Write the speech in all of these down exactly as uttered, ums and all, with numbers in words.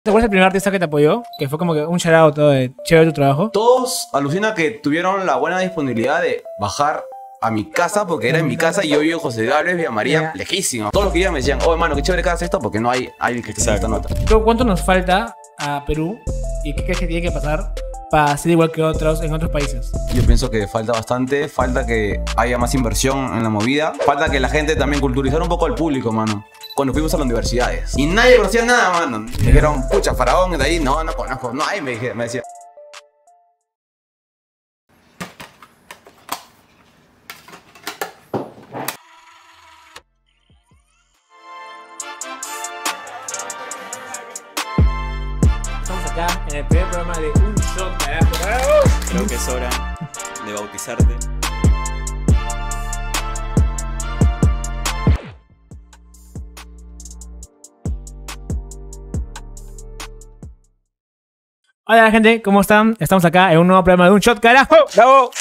¿Te acuerdas del primer artista que te apoyó? Que fue como que un shout-out todo de chévere tu trabajo. Todos alucina que tuvieron la buena disponibilidad de bajar a mi casa, porque era en mi casa y yo vivo en José Gabriel, Villa María, Yeah. lejísimo. Todos los que iban me decían, oh hermano, qué chévere que hagas esto, porque no hay alguien que te haga esta nota. ¿Tú ¿Cuánto nos falta a Perú y qué crees que tiene que pasar para ser igual que otros en otros países? Yo pienso que falta bastante, falta que haya más inversión en la movida, falta que la gente también culturizar un poco al público, mano. Cuando fuimos a las universidades y nadie conocía nada, mano. Me dijeron, pucha, Faraón, de ahí, no, no conozco, no hay, me, dije, me decía. Estamos acá en el primer programa de Un Shot, carajo. ¡Bravo! Creo que es hora de bautizarte. Hola gente, ¿cómo están? Estamos acá en un nuevo programa de Un Shot, carajo. ¡Bravo!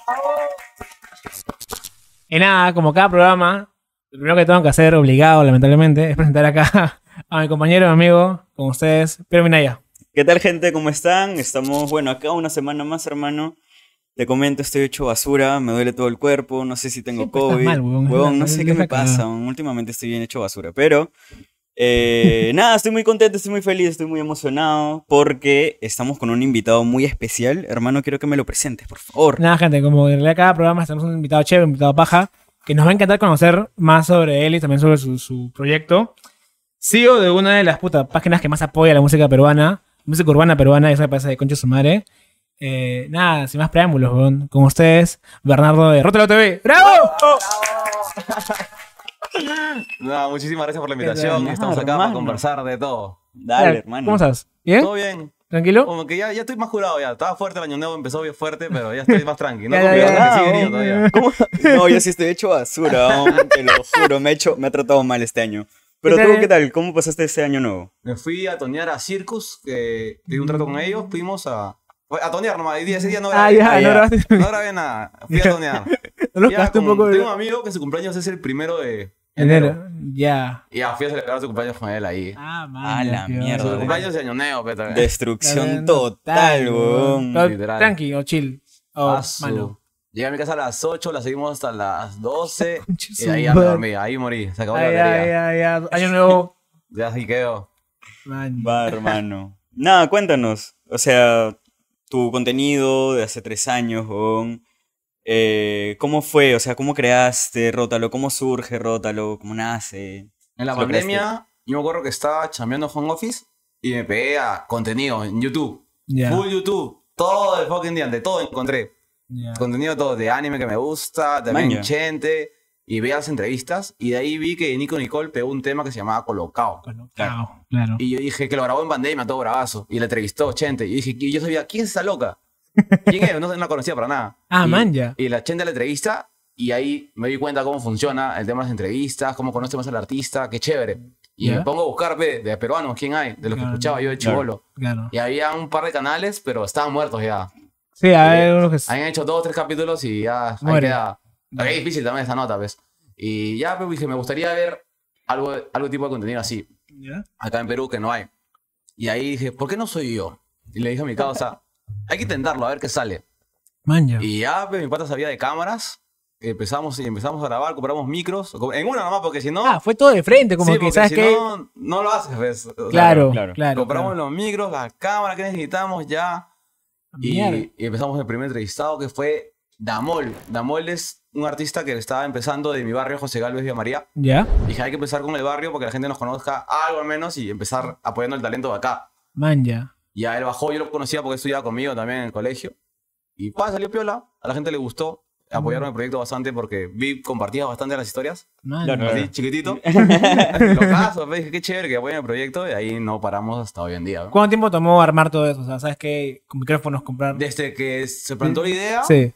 Y nada, como cada programa, lo primero que tengo que hacer, obligado lamentablemente, es presentar acá a mi compañero y amigo, con ustedes, Piero Minaya. ¿Qué tal, gente? ¿Cómo están? Estamos, bueno, acá una semana más, hermano. Te comento, estoy hecho basura, me duele todo el cuerpo, no sé si tengo Siempre estás COVID. mal, huevón. Huevón, no Es sé la- qué es me la cagada. pasa, últimamente estoy bien hecho basura, pero... eh, nada, estoy muy contento, estoy muy feliz, estoy muy emocionado porque estamos con un invitado muy especial. Hermano, quiero que me lo presentes, por favor. Nada gente, como en realidad cada programa tenemos un invitado chévere, un invitado paja, que nos va a encantar conocer más sobre él y también sobre su, su proyecto. C E O de una de las putas páginas que más apoya la música peruana, música urbana peruana, esa me parece de concha su madre. Eh, nada, sin más preámbulos, weón. Con ustedes, Bernardo de Rótalo T V. ¡Bravo! No, muchísimas gracias por la tal? invitación. Ah, Estamos acá para hermano. conversar de todo. Dale, hermano. ¿Cómo estás? ¿Bien? ¿Todo bien? ¿Tranquilo? Como que ya, ya estoy más curado ya. Estaba fuerte el año nuevo, empezó bien fuerte, pero ya estoy más tranquilo. Ya, No, ya, como que ya, me sigue ya. herido todavía. ¿Cómo? No, yo sí estoy hecho basura, hombre, te lo juro, me, ha hecho, me ha tratado mal este año. Pero ¿Qué tú, tal? ¿qué tal? ¿Cómo pasaste este año nuevo? Me fui a tonear a Circus, que tuve un trato con ellos, fuimos a... A tonear nomás, y día- ese día no Ah, grabé, ya, Ah, no ya. grabaste. no grabé nada, fui a tonear. No lo Ya, cagaste un con- poco. Tengo un amigo que su cumpleaños es el primero de Enero. enero. Ya. Y ya fui a celebrar su cumpleaños con él ahí. Ah, A la tío. mierda, Su de- cumpleaños de año nuevo, pero... Destrucción total, weón. Pero Literal. Tranqui o chill. O Ah, su- mano. Llegué a mi casa a las ocho, la seguimos hasta las doce. Concha Y su ahí ya me madre. dormí, ahí morí, se acabó la Ay, batería. ay, ay, ay. Año nuevo. Ya así quedó. Man. Va, hermano. Nada, cuéntanos. O sea, tu contenido de hace tres años, weón. Eh, ¿cómo fue? O sea, ¿cómo creaste Rótalo? ¿Cómo surge Rótalo? ¿Cómo nace? En la ¿Lo creaste? pandemia, yo me acuerdo que estaba chambeando home office y me pegué a contenido en YouTube. Ya. Full YouTube. Todo el fucking día, de todo encontré. Ya. Contenido todo, de anime que me gusta, también Maña. Chente. Y veía las entrevistas y de ahí vi que Nico Nicole pegó un tema que se llamaba Colocao. Colocado, claro. Y yo dije que lo grabó en pandemia, todo bravazo. Y le entrevistó Chente. Y dije, y yo sabía, ¿quién es esa loca? ¿Quién es? No, no la conocía para nada. Ah, y, man, ya. Y la Chente la entrevista y ahí me di cuenta cómo funciona el tema de las entrevistas, cómo conoce más al artista, qué chévere. Y Ya. me pongo a buscar ve, de peruanos, ¿quién hay? De los que Claro. escuchaba yo de Claro. chivolo. Claro. Y había un par de canales, pero estaban muertos ya. Sí, a ver, uno que es. Habían hecho dos o tres capítulos y ya ahí Muere. queda. Es difícil también esa nota, ¿ves? Y ya pues, dije, me gustaría ver algo, algo tipo de contenido así, Ya. acá en Perú, que no hay. Y ahí dije, ¿por qué no soy yo? Y le dije a mi causa, hay que intentarlo, a ver qué sale. Man, ya. Y ya pues, mi pata sabía de cámaras, empezamos y empezamos a grabar, compramos micros, en una nomás, porque si no... Ah, fue todo de frente, como sí, que, porque ¿sabes si qué? no, no lo haces, ¿ves? O sea, Claro, claro. claro. compramos claro. los micros, la cámara que necesitamos ya. Y, Mierda. y empezamos el primer entrevistado que fue Damol. Damol es un artista que estaba empezando de mi barrio, José Galvez Villa María. Ya. Dije, hay que empezar con el barrio porque la gente nos conozca algo al menos y empezar apoyando el talento de acá. Man, ya. Y a él bajó, yo lo conocía porque estudiaba conmigo también en el colegio. Y pa, salió piola, a la gente le gustó. Apoyaron el proyecto bastante porque vi, compartía bastante las historias. Man, Claro. ya. Así, chiquitito. Lo caso, me dije, qué chévere que apoyen el proyecto y ahí no paramos hasta hoy en día. ¿no? ¿Cuánto tiempo tomó armar todo eso? O sea, ¿sabes qué? Con micrófonos, comprar. Desde que se plantó la idea, Sí.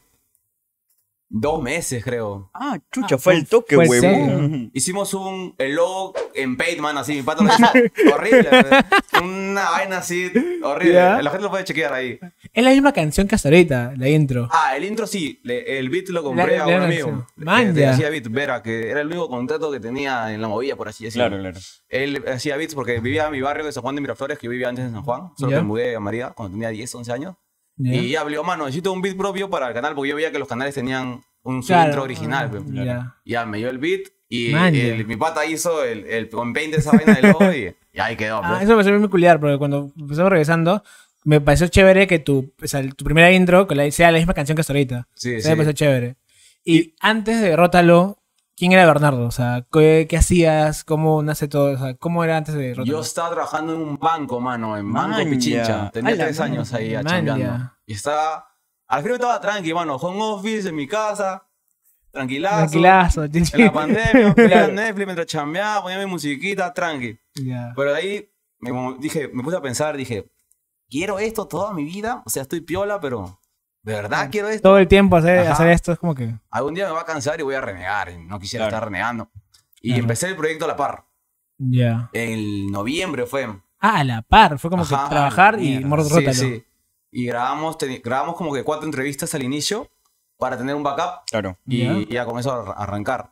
dos meses creo. Ah, chucha, Ah, fue fue- el toque, fue huevón. Hicimos un el logo en Paint, man, así, mi pata lo hizo horrible. Una vaina así, horrible. Ya. La gente lo puede chequear ahí. Es la misma canción que hasta ahorita, la intro. Ah, el intro sí, le- el beat lo compré La- a la un canción. amigo. Man, que ya. hacía beat, Vera, que era el único contrato que tenía en la movida, por así decirlo. Claro, claro. Él hacía beats porque vivía en mi barrio de San Juan de Miraflores, que yo vivía antes en San Juan, solo Ya. que me mudé a María cuando tenía diez, once años. Ya. Y ya habló, mano, necesito un beat propio para el canal, porque yo veía que los canales tenían un su Claro, intro original. ah, pues. ya. Ya me dio el beat y Man, el- ya. mi pata hizo el, el con paint de esa vaina del logo y, y ahí quedó. Ah, pues. eso me pareció muy peculiar, porque cuando empezamos regresando, me pareció chévere que tu, o sea, tu primera intro que la- sea la misma canción que hasta ahorita. Sí, O sí. sea, me pareció chévere. Y antes de Rótalo, ¿quién era Bernardo? O sea, ¿qué, qué hacías? ¿Cómo nace todo? O sea, ¿cómo era antes de Rótalo? Yo estaba trabajando en un banco, mano, en Banco Man, Pichincha. ya. Tenía A la tres años ahí man, chambeando. ya. Y estaba, al final estaba tranqui, mano, home office en mi casa, tranquilazo. Tranquilazo. En la pandemia, veía Netflix mientras chambeaba, ponía mi musiquita, tranqui. Ya. Pero de ahí me, como dije, me puse a pensar, dije, ¿quiero esto toda mi vida? O sea, estoy piola, pero ¿de verdad quiero esto? Todo el tiempo hacer, Ajá. hacer esto es como que... Algún día me va a cansar y voy a renegar. y No quisiera Claro. estar renegando. Y Claro. empecé el proyecto a la par. Ya. En noviembre fue. Ah, a la par. Fue como Ajá, que trabajar a la y mierda. morro Sí, Rótalo. sí. Y grabamos, teni- grabamos como que cuatro entrevistas al inicio para tener un backup Claro. y Ya. y ya con eso ar- arrancar.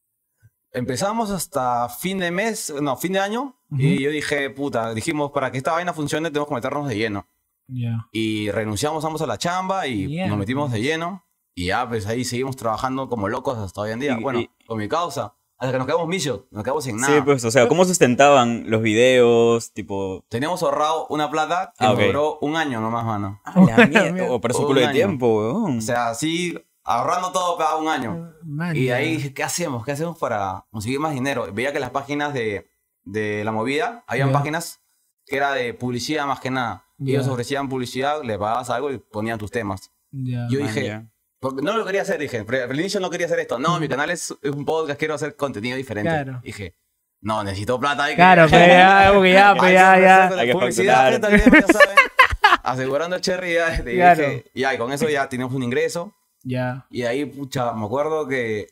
Empezamos hasta fin de mes, no, fin de año. Ujú. Y yo dije, puta, dijimos, para que esta vaina funcione tenemos que meternos de lleno. Ya. Y renunciamos ambos a la chamba y Mierda. nos metimos de lleno. Y ya, pues ahí seguimos trabajando como locos hasta hoy en día. Y- bueno, y- con mi causa. Hasta que nos quedamos millos, nos quedamos sin nada. Sí, pues, o sea, ¿cómo sustentaban los videos? Tipo. Teníamos ahorrado una plata que Ah, nos ok. duró un año nomás, mano. Ah, la mierda. Oh, pero es un Un culo de año. tiempo, weón. O sea, así, ahorrando todo cada un año. Man, Y de ya. ahí dije, ¿qué hacemos? ¿Qué hacemos para conseguir más dinero? Veía que las páginas de, de la movida, habían Ya. páginas que era de publicidad más que nada. Y Ya. ellos ofrecían publicidad, le pagabas algo y ponían tus temas. Ya. Yo Man, dije, ya. porque no lo quería hacer, dije, pero al inicio no quería hacer esto. No, mi canal es, es un podcast, quiero hacer contenido diferente. Claro. Dije, no, necesito plata. Hay que- Claro, pues ya, porque ya, pues Hay ya, que ya. ofrecer Hay que publicidad, facturar. gente, también, ya saben. Asegurando el cherry ya. Y Claro. dije, ya, y con eso ya teníamos un ingreso. Ya. Y ahí, pucha, me acuerdo que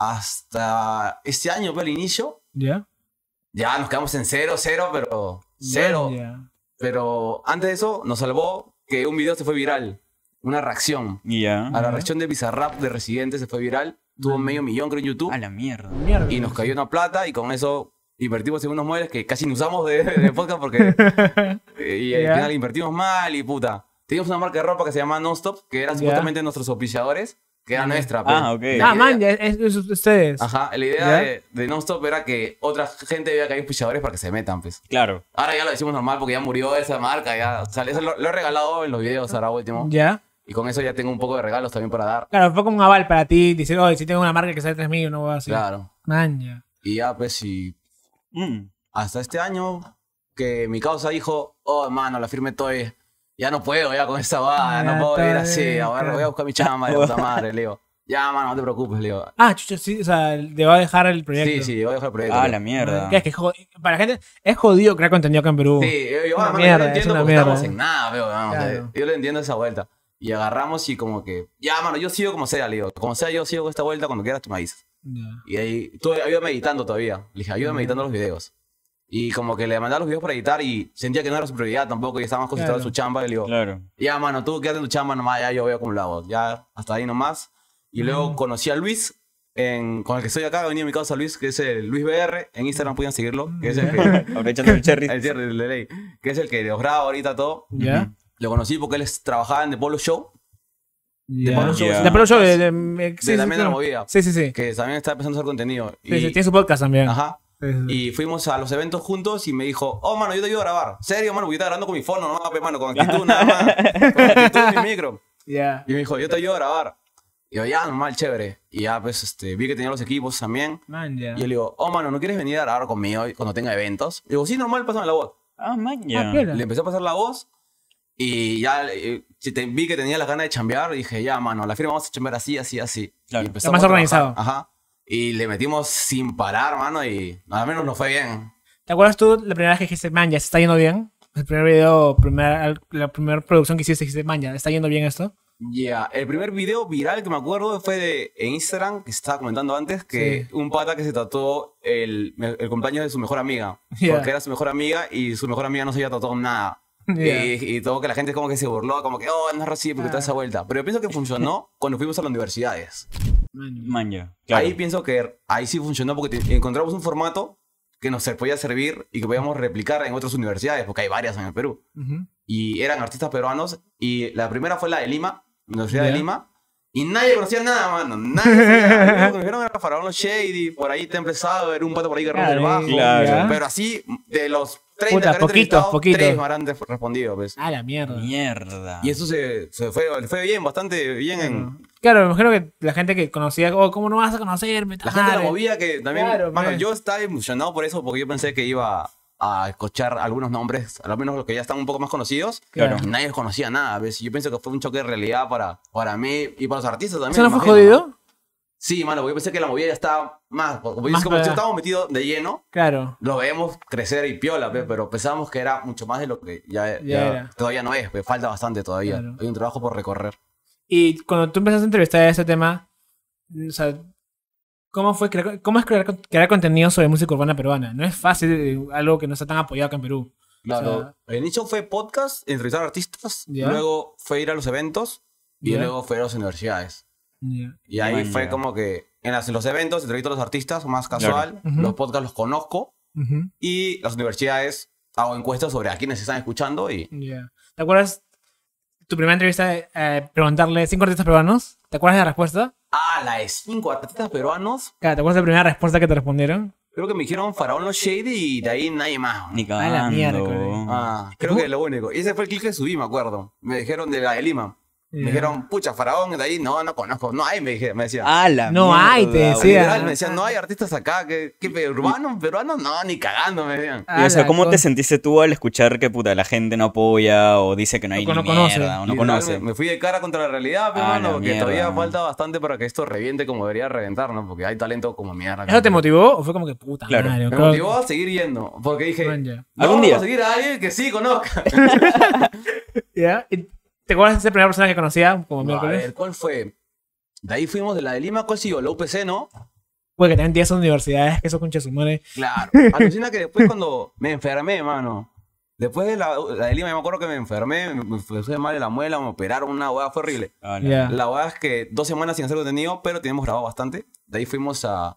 hasta este año, fue el inicio, Ya. ya nos quedamos en cero, cero, pero cero. Ya. Pero antes de eso, nos salvó que un video se fue viral. Una reacción. Y ya. A la Ajá. reacción de Bizarrap de Residente se fue viral. Tuvo medio millón, creo, en YouTube. A la mierda. Mierda. Y nos cayó una plata y con eso invertimos en unos muebles que casi no usamos de, de podcast porque eh, y al Ya. final invertimos mal y puta. Teníamos una marca de ropa que se llama Nonstop, que eran Ya. supuestamente nuestros auspiciadores, que era Ya. nuestra. Ah, pues. ok. La Ah, idea- man, ya, es, es ustedes. Ajá, la idea ¿Ya? de, de Nonstop era que otra gente vea que hay auspiciadores para que se metan, pues. Claro. Ahora ya lo decimos normal porque ya murió esa marca, ya. O sea, eso lo, lo he regalado en los videos ahora último. Ya. Y con eso ya tengo un poco de regalos también para dar. Claro, fue como un aval para ti. Decir, oye, si tengo una marca que sale tres mil, no voy a así. Claro. Man, ya. Y ya, pues, y Mm. hasta este año que mi causa dijo, oh, hermano, la firme estoy, ya no puedo, ya con esta va, Ya no puedo vivir está así, bien, ahora claro. voy a buscar mi chamba de puta madre, le digo. Ya, mano, no te preocupes, le digo. Ah, chucho, sí, o sea, te va a dejar el proyecto. Sí, sí, voy a dejar el proyecto. Ah, le la digo. mierda. ¿Qué es que es jod- para la gente es jodido crear contenido acá en Perú. Sí, yo, yo, Una ah, mano, mierda, yo lo es entiendo una porque mierda. estamos en nada, veo, vamos, Claro. eh, yo le entiendo esa vuelta. Y agarramos y como que, ya, mano, yo sigo como sea, le digo. Como sea, yo sigo con esta vuelta, cuando quieras tú me avisas. Ya. Y ahí, tú ayuda meditando todavía. Le dije, ayuda meditando los videos. Y como que le mandaba los videos para editar y sentía que no era su prioridad tampoco, y estaba más concentrado Claro. en su chamba. Y le digo, Claro. ya, mano, tú quédate en tu chamba nomás, ya yo veo cómo lo hago. Ya, hasta ahí nomás. Y luego Mm. conocí a Luis, en, con el que estoy acá, ha venido mi causa Luis, que es el Luis B R. En Instagram pueden seguirlo, que es el que, Aprovechando el cherry. el cierre de ley, que es el que los graba ahorita todo. ¿Ya? Lo conocí porque él es- trabajaba en The Polo Show, Ya. Pablo Show, De Pablo Show, de, de- de- sí, sí, también de la claro. movida, Sí, sí, sí. que también está empezando a hacer contenido. Sí, Y, sí, tiene su podcast también. ajá. Sí, sí, sí. Y fuimos a los eventos juntos y me dijo, oh, mano, yo te ayudo a grabar. Serio, mano, porque yo estaba grabando con mi fono, no pe, mano, con actitud nada más. Con actitud en mi micro. Ya. Y me dijo, yo te ayudo a grabar. Y yo, ya, normal, chévere. Y ya, pues, este, vi que tenía los equipos también. Man, ya. Y yo le digo, oh, mano, ¿no quieres venir a grabar conmigo cuando tenga eventos? Y digo, sí, normal, pásame la voz. Ah, man, Ah, ya. piola. Le empecé a pasar la voz y ya eh, si te- vi que tenía las ganas de chambear y dije, ya, mano, la firma vamos a chambear así, así, así. Claro. Y empezamos Está más a trabajar. organizado. Ajá. Y le metimos sin parar, mano, y al menos nos fue bien. ¿Te acuerdas tú la primera vez que dijiste, man, ya se está yendo bien? El primer video, primer, la primera producción que hiciste, dijiste, man, ya está yendo bien esto. Ya, el primer video viral que me acuerdo fue de, en Instagram, que se estaba comentando antes, que Sí. un pata que se tatuó el, el cumpleaños de su mejor amiga. Ya. Porque era su mejor amiga y su mejor amiga no se había tatuado nada. Yeah. Y, y todo que la gente como que se burló, como que, oh, no es así porque Ah. toda esa vuelta. Pero yo pienso que funcionó cuando fuimos a las universidades. Manja. Claro. Ahí pienso que ahí sí funcionó porque te- encontramos un formato que nos podía servir y que podíamos replicar en otras universidades, porque hay varias en el Perú. Ujú. Y eran artistas peruanos. Y la primera fue la de Lima, Universidad Ya. de Lima. Y nadie conocía nada, mano. Nadie sabía. Lo que me dijeron era Faraón Los Shady, por ahí Temple Sour, un pato por ahí que rompe el Claro, bajo. claro. ya. Pero así, de los treinta Puta, que han poquitos, entrevistado, poquitos. tres me habrán de- respondido, pues. Ah, la mierda. Mierda. Y eso se, se fue, le fue bien, bastante bien en... Claro, me imagino que la gente que conocía, oh, ¿cómo no vas a conocerme? La gente la movía que también... Claro, mano, pues. yo estaba emocionado por eso porque yo pensé que iba a escuchar algunos nombres, al menos los que ya están un poco más conocidos. Claro. Y nadie conocía nada, ¿ves? Y yo pienso que fue un choque de realidad para, para mí y para los artistas también. ¿Eso no me fue imagino, jodido? ¿no? Sí, mano, porque yo pensé que la movida ya estaba más... Como, Más como si para- estábamos metidos de lleno, Claro. lo vemos crecer y piola, pe, pero pensábamos que era mucho más de lo que ya, Ya ya era. todavía no es, pe, falta bastante todavía. Claro. Hay un trabajo por recorrer. Y cuando tú empezaste a entrevistar ese tema, o sea, ¿cómo fue crear, cómo es crear, crear contenido sobre música urbana peruana? No es fácil, eh, algo que no está tan apoyado acá en Perú. Claro, O sea, el inicio fue podcast, entrevistar artistas, Ya. luego fue ir a los eventos y Ya. luego fue a las universidades. ya. Y ahí Man, fue ya. como que en, las- en los eventos entrevisto a los artistas, más casual, Ujú. los podcasts los conozco Ujú. y las universidades hago encuestas sobre a quienes están escuchando y Ya. ¿Te acuerdas tu primera entrevista, eh, preguntarle cinco artistas peruanos? ¿Te acuerdas de la respuesta? ah, la de cinco artistas peruanos, Claro, ¿te acuerdas de la primera respuesta que te respondieron? creo que me dijeron Faraón Los Shady y de ahí nadie más. Ni A la cagando. miércoles. Ah, creo que es lo único. Y ese fue el clic que subí, me acuerdo. Me dijeron de la de Lima. Me Ya. dijeron, pucha, Faraón, de ahí, no, no conozco. No hay, me, dije, me decía. Ah, la No hay, te mierda, decía. güey. Literal, me decían, no hay artistas acá, que, que urbanos, peruanos, no, ni cagando, me decían. Y, o Ah, sea, la ¿cómo te con- sentiste tú al escuchar que puta la gente no apoya o dice que no hay O que ni no conoce. mierda o no Literal, conoce? Me, me fui de cara contra la realidad, pero Ah, mano, la porque mierda. todavía falta bastante para que esto reviente como debería reventar, ¿no? Porque hay talento como mierda. ¿Eso te motivó o fue como que puta Claro. madre? Me creo- motivó a seguir yendo, porque dije, Man, ya. no, Algún vamos día. a seguir a alguien que sí conozca. ¿Ya? ¿Y ¿Te acuerdas de esa primera persona que conocía como No, a miércoles? ver, ¿cuál fue? De ahí fuimos de la de Lima, ¿cuál siguió? La U P C, ¿no? Porque también tienes universidades, que eso concha su madre. Claro. Alucina que después cuando me enfermé, mano. Después de la, la de Lima, yo me acuerdo que me enfermé, me, me puse mal de la muela, me operaron, una hueá, fue horrible. Ah, la- Ya. La hueá es que dos semanas sin hacer contenido, pero teníamos grabado bastante. De ahí fuimos a,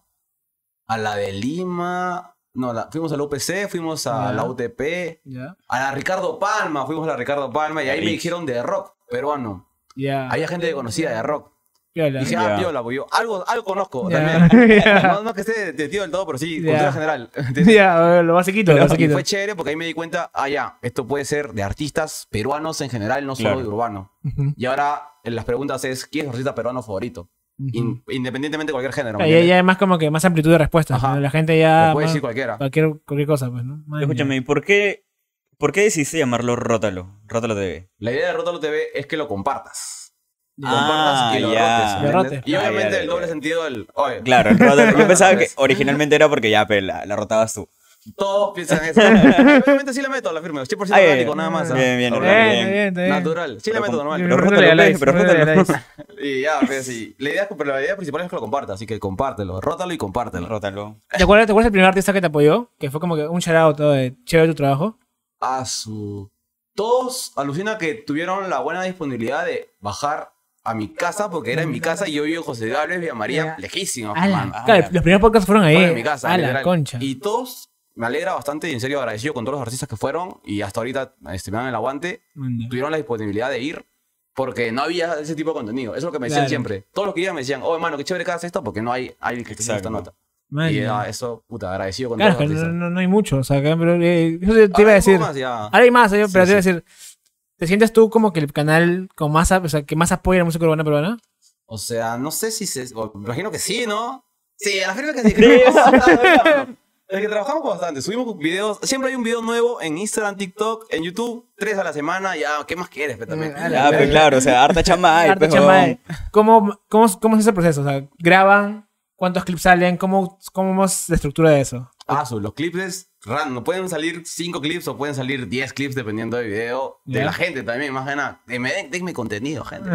a la de Lima, no, la- fuimos a la U P C, fuimos a Ya. la U T P, Ya. a la Ricardo Palma, fuimos a la Ricardo Palma y ahí me Rich. dijeron de rock peruano. Ya. Había gente que conocía de rock. Piola. Y dije, Ya. ah, piola, pues yo algo, algo conozco Ya. también. Ya. No, no que esté de tío del todo, pero sí, Ya. cultura general. Ya, lo basiquito, lo Pero- y basiquito. fue chévere porque ahí me di cuenta, ah, ya, esto puede ser de artistas peruanos en general, no solo Claro. de urbano. Ujú, Y ahora en las preguntas es, ¿quién es tu artista peruano favorito? ujú. In- independientemente de cualquier género. ¿me Ya, ya entiendes? hay más como que más amplitud de respuestas. Ajá. ¿no? La gente ya. Te puede más- decir cualquiera. cualquier, cualquier cosa, pues, ¿no? Man, Escúchame, ¿y por qué, por qué decidiste llamarlo Rótalo? Rótalo T V. La idea de Rótalo T V es que lo compartas. ya. Lo compartas y lo ya. rotes, ¿me Lo entiendes? rotes. Y Ah, obviamente ya, el ya, doble ya. sentido del... Oye, Claro, el Rótalo. Yo pensaba que Pues. originalmente era porque ya, pe, la, la rotabas tú. todos piensan eso. Obviamente sí le meto a la firma, cien por ciento Ah, ya, orgánico, ya. nada más. ¿ah? Bien, bien, Orgánico. Bien, bien. bien, bien. Natural. Sí le Pero meto con- normal. pero pero- rótalo, legalize, pero rótalo. legalize. Y ya, pues sí. La idea, es- pero la idea principal es que lo compartas, así que compártelo. Rótalo y compártelo. Rótalo. ¿Te acuerdas, ¿Te acuerdas del primer artista que te apoyó? Que fue como que un shout out todo de chévere tu trabajo. A su... Todos alucina que tuvieron la buena disponibilidad de bajar a mi casa, porque era en mi casa y yo vivo en José Gabriel, Villa María, Ya. lejísimo, Ah, la- man. Ah, claro, ya. los primeros podcasts fueron ahí. Fueron en mi casa, A la literal. concha. Y todos, me alegra bastante y en serio agradecido con todos los artistas que fueron y hasta ahorita este, me dan el aguante, Man, ya. tuvieron la disponibilidad de ir porque no había ese tipo de contenido. Eso es lo que me decían Claro. siempre. Todos los que iban me decían, oh, hermano, qué chévere que hagas esto porque no hay alguien que esté haciendo esta Exacto. nota. Man, Y ya. ah, eso, puta, agradecido con Claro, es todos que los no, artistas. no, no hay mucho. O sea, que- pero, eh, eso te iba a Ahora hay decir. un poco más, ya. Ahora hay más, yo, pero Sí, te iba a sí. decir. ¿Te sientes tú como que el canal con más, a- o sea, que más apoya la música urbana peruana? O sea, no sé si se... o- me imagino que sí, ¿no? Sí, a la firma que sí. Que trabajamos, es que trabajamos bastante. Subimos videos. Siempre hay un video nuevo en Instagram, TikTok, en YouTube. Tres a la semana. Ya, ¿qué más quieres, pe, también? Ah, Ya, pues claro, o sea, harta chamba hay, Harta pues, chamba huevón. hay. ¿Cómo, cómo, ¿Cómo es ese proceso? O sea, ¿graban? ¿Cuántos clips salen? ¿Cómo, cómo es la estructura de eso? Ah, su, los clips es random. Pueden salir cinco clips o pueden salir diez clips dependiendo del video. De Ya. la gente también, más que nada. De, me den, denme contenido, gente.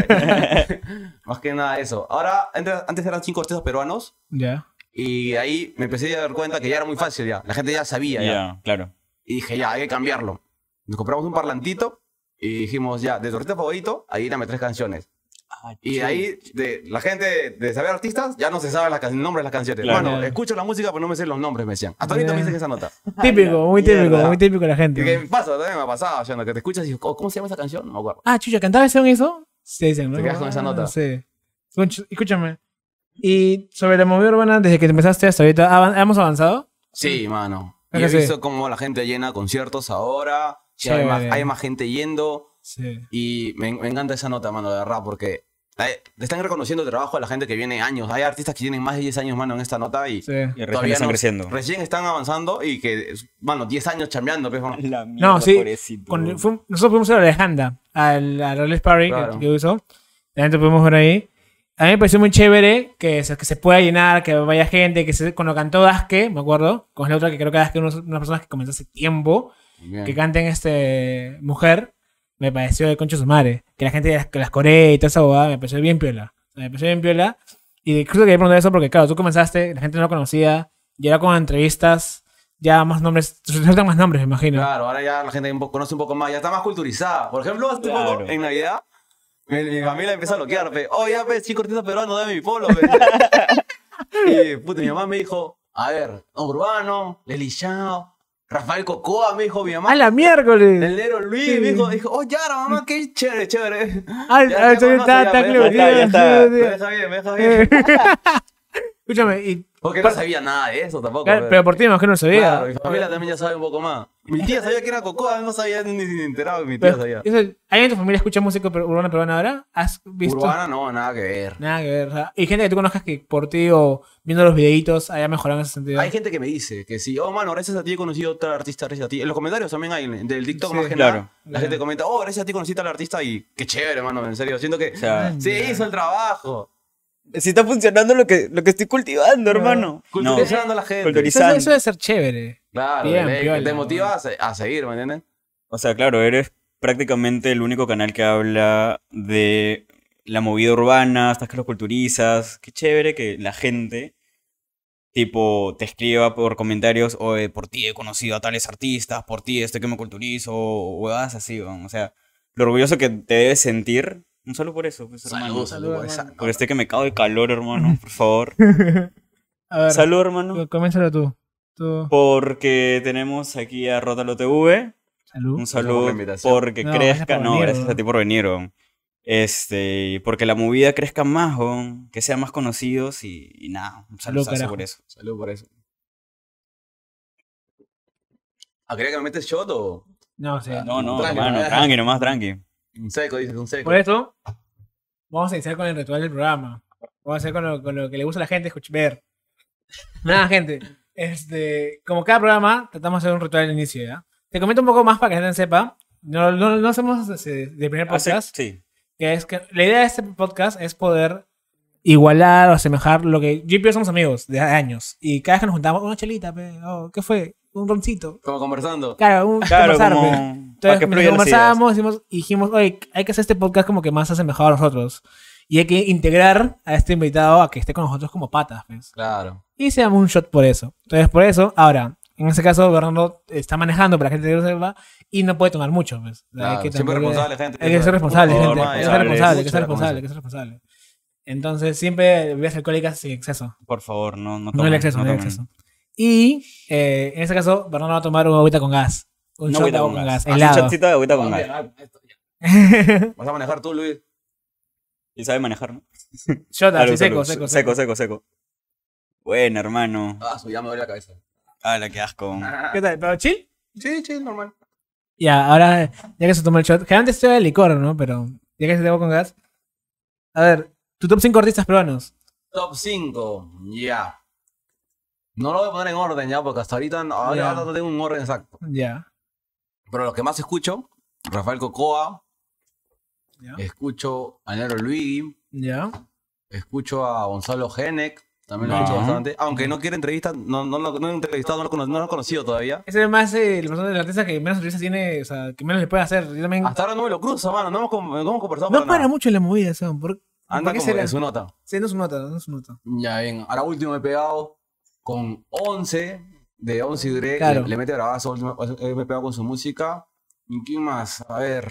Más que nada eso. Ahora, antes, antes eran cinco artistas peruanos. Ya. Y ahí me empecé a dar cuenta que ya era muy fácil ya. La gente ya sabía Ya, ya. claro. Y dije, ya, hay que cambiarlo. Nos compramos un parlantito y dijimos, ya, de tu artista favorito, ahí dame tres canciones. Ah, Y de chulo. ahí, de, la gente de saber artistas, ya no se sabe las can- nombres de las canciones. Claro. Bueno, escucho la música, pero no me sé los nombres, me decían. Hasta ahorita me dicen esa nota. Típico, muy típico, mierda. muy típico de la Y gente. que pasa, también me ha pasado, Shana, que te escuchas y dices, "Oh, ¿cómo se llama esa canción? No me acuerdo. Ah, chucha, ¿cantaba ese en eso? Sí, sí, ¿no? Te quedas con esa nota. Ah, sí. Escuch- Escúchame. Y sobre la movida urbana, desde que empezaste hasta ahorita, ¿avan- ¿hemos avanzado? Sí, mano. Es Y he que sí. visto cómo la gente llena conciertos ahora, que hay más, Chévere. hay más gente yendo. Sí. Y me, me encanta esa nota, mano, de verdad, porque hay- le están reconociendo el trabajo a la gente que viene años. Hay artistas que tienen más de diez años, mano, en esta nota y Sí. Y recién todavía están no- creciendo. recién están avanzando y que, mano, diez años chambeando, pues, mano. La mierda, No, sí. pobrecito. Con- fu- nosotros fuimos a la Alejandra, al, al Release Party Claro. que, que hizo. La gente pudimos ver ahí. A mí me pareció muy chévere que se, que se pueda llenar, que vaya gente, que se, cuando cantó Daske, me acuerdo, con la otra que creo que Daske es una, una persona que comenzó hace tiempo, Bien. que canten este Mujer, me pareció de concha su madre. Que la gente las, que las coree y toda esa bobada, me pareció bien piola. O sea, me pareció bien piola. Y justo quería preguntar eso porque, claro, tú comenzaste, la gente no lo conocía, y ahora con entrevistas, ya más nombres, te sueltan más nombres, me imagino. Claro, ahora ya la gente un poco- conoce un poco más, ya está más culturizada. Por ejemplo, hace Claro. poco, en Navidad, mi, mi familia empieza a bloquear, pe. Oh, ya, pe, chico artista peruano, dame mi polo, pe. Y, puta, mi mamá me dijo, a ver, Urbano, Leli Chao, Rafael Cocoa, me dijo mi mamá. ¡A la El miércoles! negro Luis, me dijo, dijo, oh, ya, mamá, qué chévere, chévere. ¡Ay, Ya, ay, ya, soy- bueno, está, ya, está ya, claro, ya está, ya está. sí, Me sí, deja bien, me deja sí. bien. Escúchame, y, Porque no sabía nada de eso tampoco. claro, pe. pero por ti me imagino no lo sabía. Claro, mi familia también ya sabe un poco más. Mi tía sabía que era Cocoa, no sabía ni, ni enterado que mi tía Pero, sabía. eso, ¿hay en tu familia escucha música per- urbana peruana ahora? ¿Has visto? Urbana no, nada que ver. Nada que ver. O sea, y gente que tú conozcas que por ti o viendo los videitos haya mejorado en ese sentido. Hay gente que me dice que sí, oh, mano, gracias a ti he conocido a tal artista, gracias a ti. En los comentarios también hay, del TikTok Sí, más que claro. nada. La Claro. gente comenta, oh, gracias a ti conocí a tal artista y qué chévere, mano, en serio. Siento que O sea, se hizo el trabajo. si está funcionando lo que, lo que estoy cultivando, hermano. No, Culturizando a la gente. Culturiz- Eso, eso debe ser chévere. Claro, Bien, de ley, que piola, te motiva ¿no? a, se- a seguir, ¿me entiendes? o sea, claro, eres prácticamente el único canal que habla de la movida urbana, hasta que lo culturizas. Qué chévere que la gente, tipo, te escriba por comentarios, o por ti he conocido a tales artistas, por ti este que me culturizo, o huevadas así, weón. O sea, lo orgulloso que te debes sentir, no solo por eso, pues, hermano. Salud, salud, por esa- Porque estoy que me cago de calor, hermano, por favor. A ver, Salud, hermano. comiénzalo tú. tú. Porque tenemos aquí a Rótalo T V. Salud. Un Gracias por saludo la invitación. porque No, gracias crezca. por No, venir, gracias a weón. ti por venir, weón. Este, y porque la movida crezca más, weón, que sean más conocidos y, y nada, un Salud, saludo carajo. por eso. Salud por eso. ¿Ah, quería que me metes shot o...? No, sí. No, no, Tranqui, hermano, ¿no? tranqui, nomás, tranqui. Un seco, dices, un seco. Por esto, vamos a iniciar con el ritual del programa. Vamos a hacer con lo, con lo que le gusta a la gente, escuch- ver. Nada, gente. Este, como cada programa, tratamos de hacer un ritual al inicio, ¿ya? Te comento un poco más para que la gente sepa. No, no, no hacemos ese- de primer Ah, sí, podcast. sí. Que es que la idea de este podcast es poder igualar o asemejar lo que yo y Pío somos amigos de años. Y cada vez que nos juntamos, una chelita, pe, oh, ¿qué fue? Un roncito. Como conversando. Claro, un Claro, conversar, como pe. para Entonces, que mientras fluyan las ideas. conversábamos, dijimos, y dijimos, oye, hay que hacer este podcast como que más asemejado a nosotros. Y hay que integrar a este invitado a que esté con nosotros como patas, pues. Claro. Y se llama un shot por eso. Entonces, por eso, ahora, en este caso, Bernardo está manejando para que la gente lo sepa y no puede tomar mucho, pues. Claro, Hay que siempre tampoco- responsable, gente. hay que ser responsable, Por gente. favor, Hay que ser responsable. responsable, hay que ser Mucho responsable, hay con que ser responsable. Entonces, siempre bebidas alcohólicas sin exceso. Por favor, no, no No tomen, el exceso, no el tomen. exceso. Y eh, en este caso, Bernardo va a tomar una agüita con gas. Un Una shot de agüita agua con con gas. gas, Haz un helado. shotcito de agüita con gas. Ah, esto ya. ¿Vas a manejar tú, Luis? Y sabe manejar, ¿no? Shot Salud, así, seco, salud. seco, seco, seco, seco. Bueno, hermano. Ah, su ya me duele la cabeza. Ah, la que asco. ¿Qué tal? ¿Pero chill? Sí, sí, normal. Ya, ahora, ya que se tomó el shot, que antes estoy de licor, ¿no? Pero ya que se tomó con gas. A ver, tu top cinco artistas peruanos. Top cinco, ya. No lo voy a poner en orden ya, porque hasta ahorita no, ahora Ya. no tengo un orden exacto. Ya. Pero los que más escucho, Rafael Cocoa, Ya. escucho a Nero Luigi, Ya. escucho a Gonzalo Genek, también lo Ya. escucho bastante. Aunque no quiere entrevistas, no, no, no, no he entrevistado, no lo, cono- no lo he conocido todavía. Ese es más eh, la persona del artista que menos entrevistas tiene, o sea, que menos le puede hacer. Yo también. Hasta ahora no me lo cruzo, mano, no hemos, com- no hemos conversado No para para nada. mucho en la movida, son. ¿Por, Anda ¿por qué como será? en su nota. Sí, no es su nota, no es su nota. Ya bien, ahora último me he pegado con once de once y Greg, Claro. le, le mete bravazo, último, he pegado con su música. ¿Y quién más? A ver.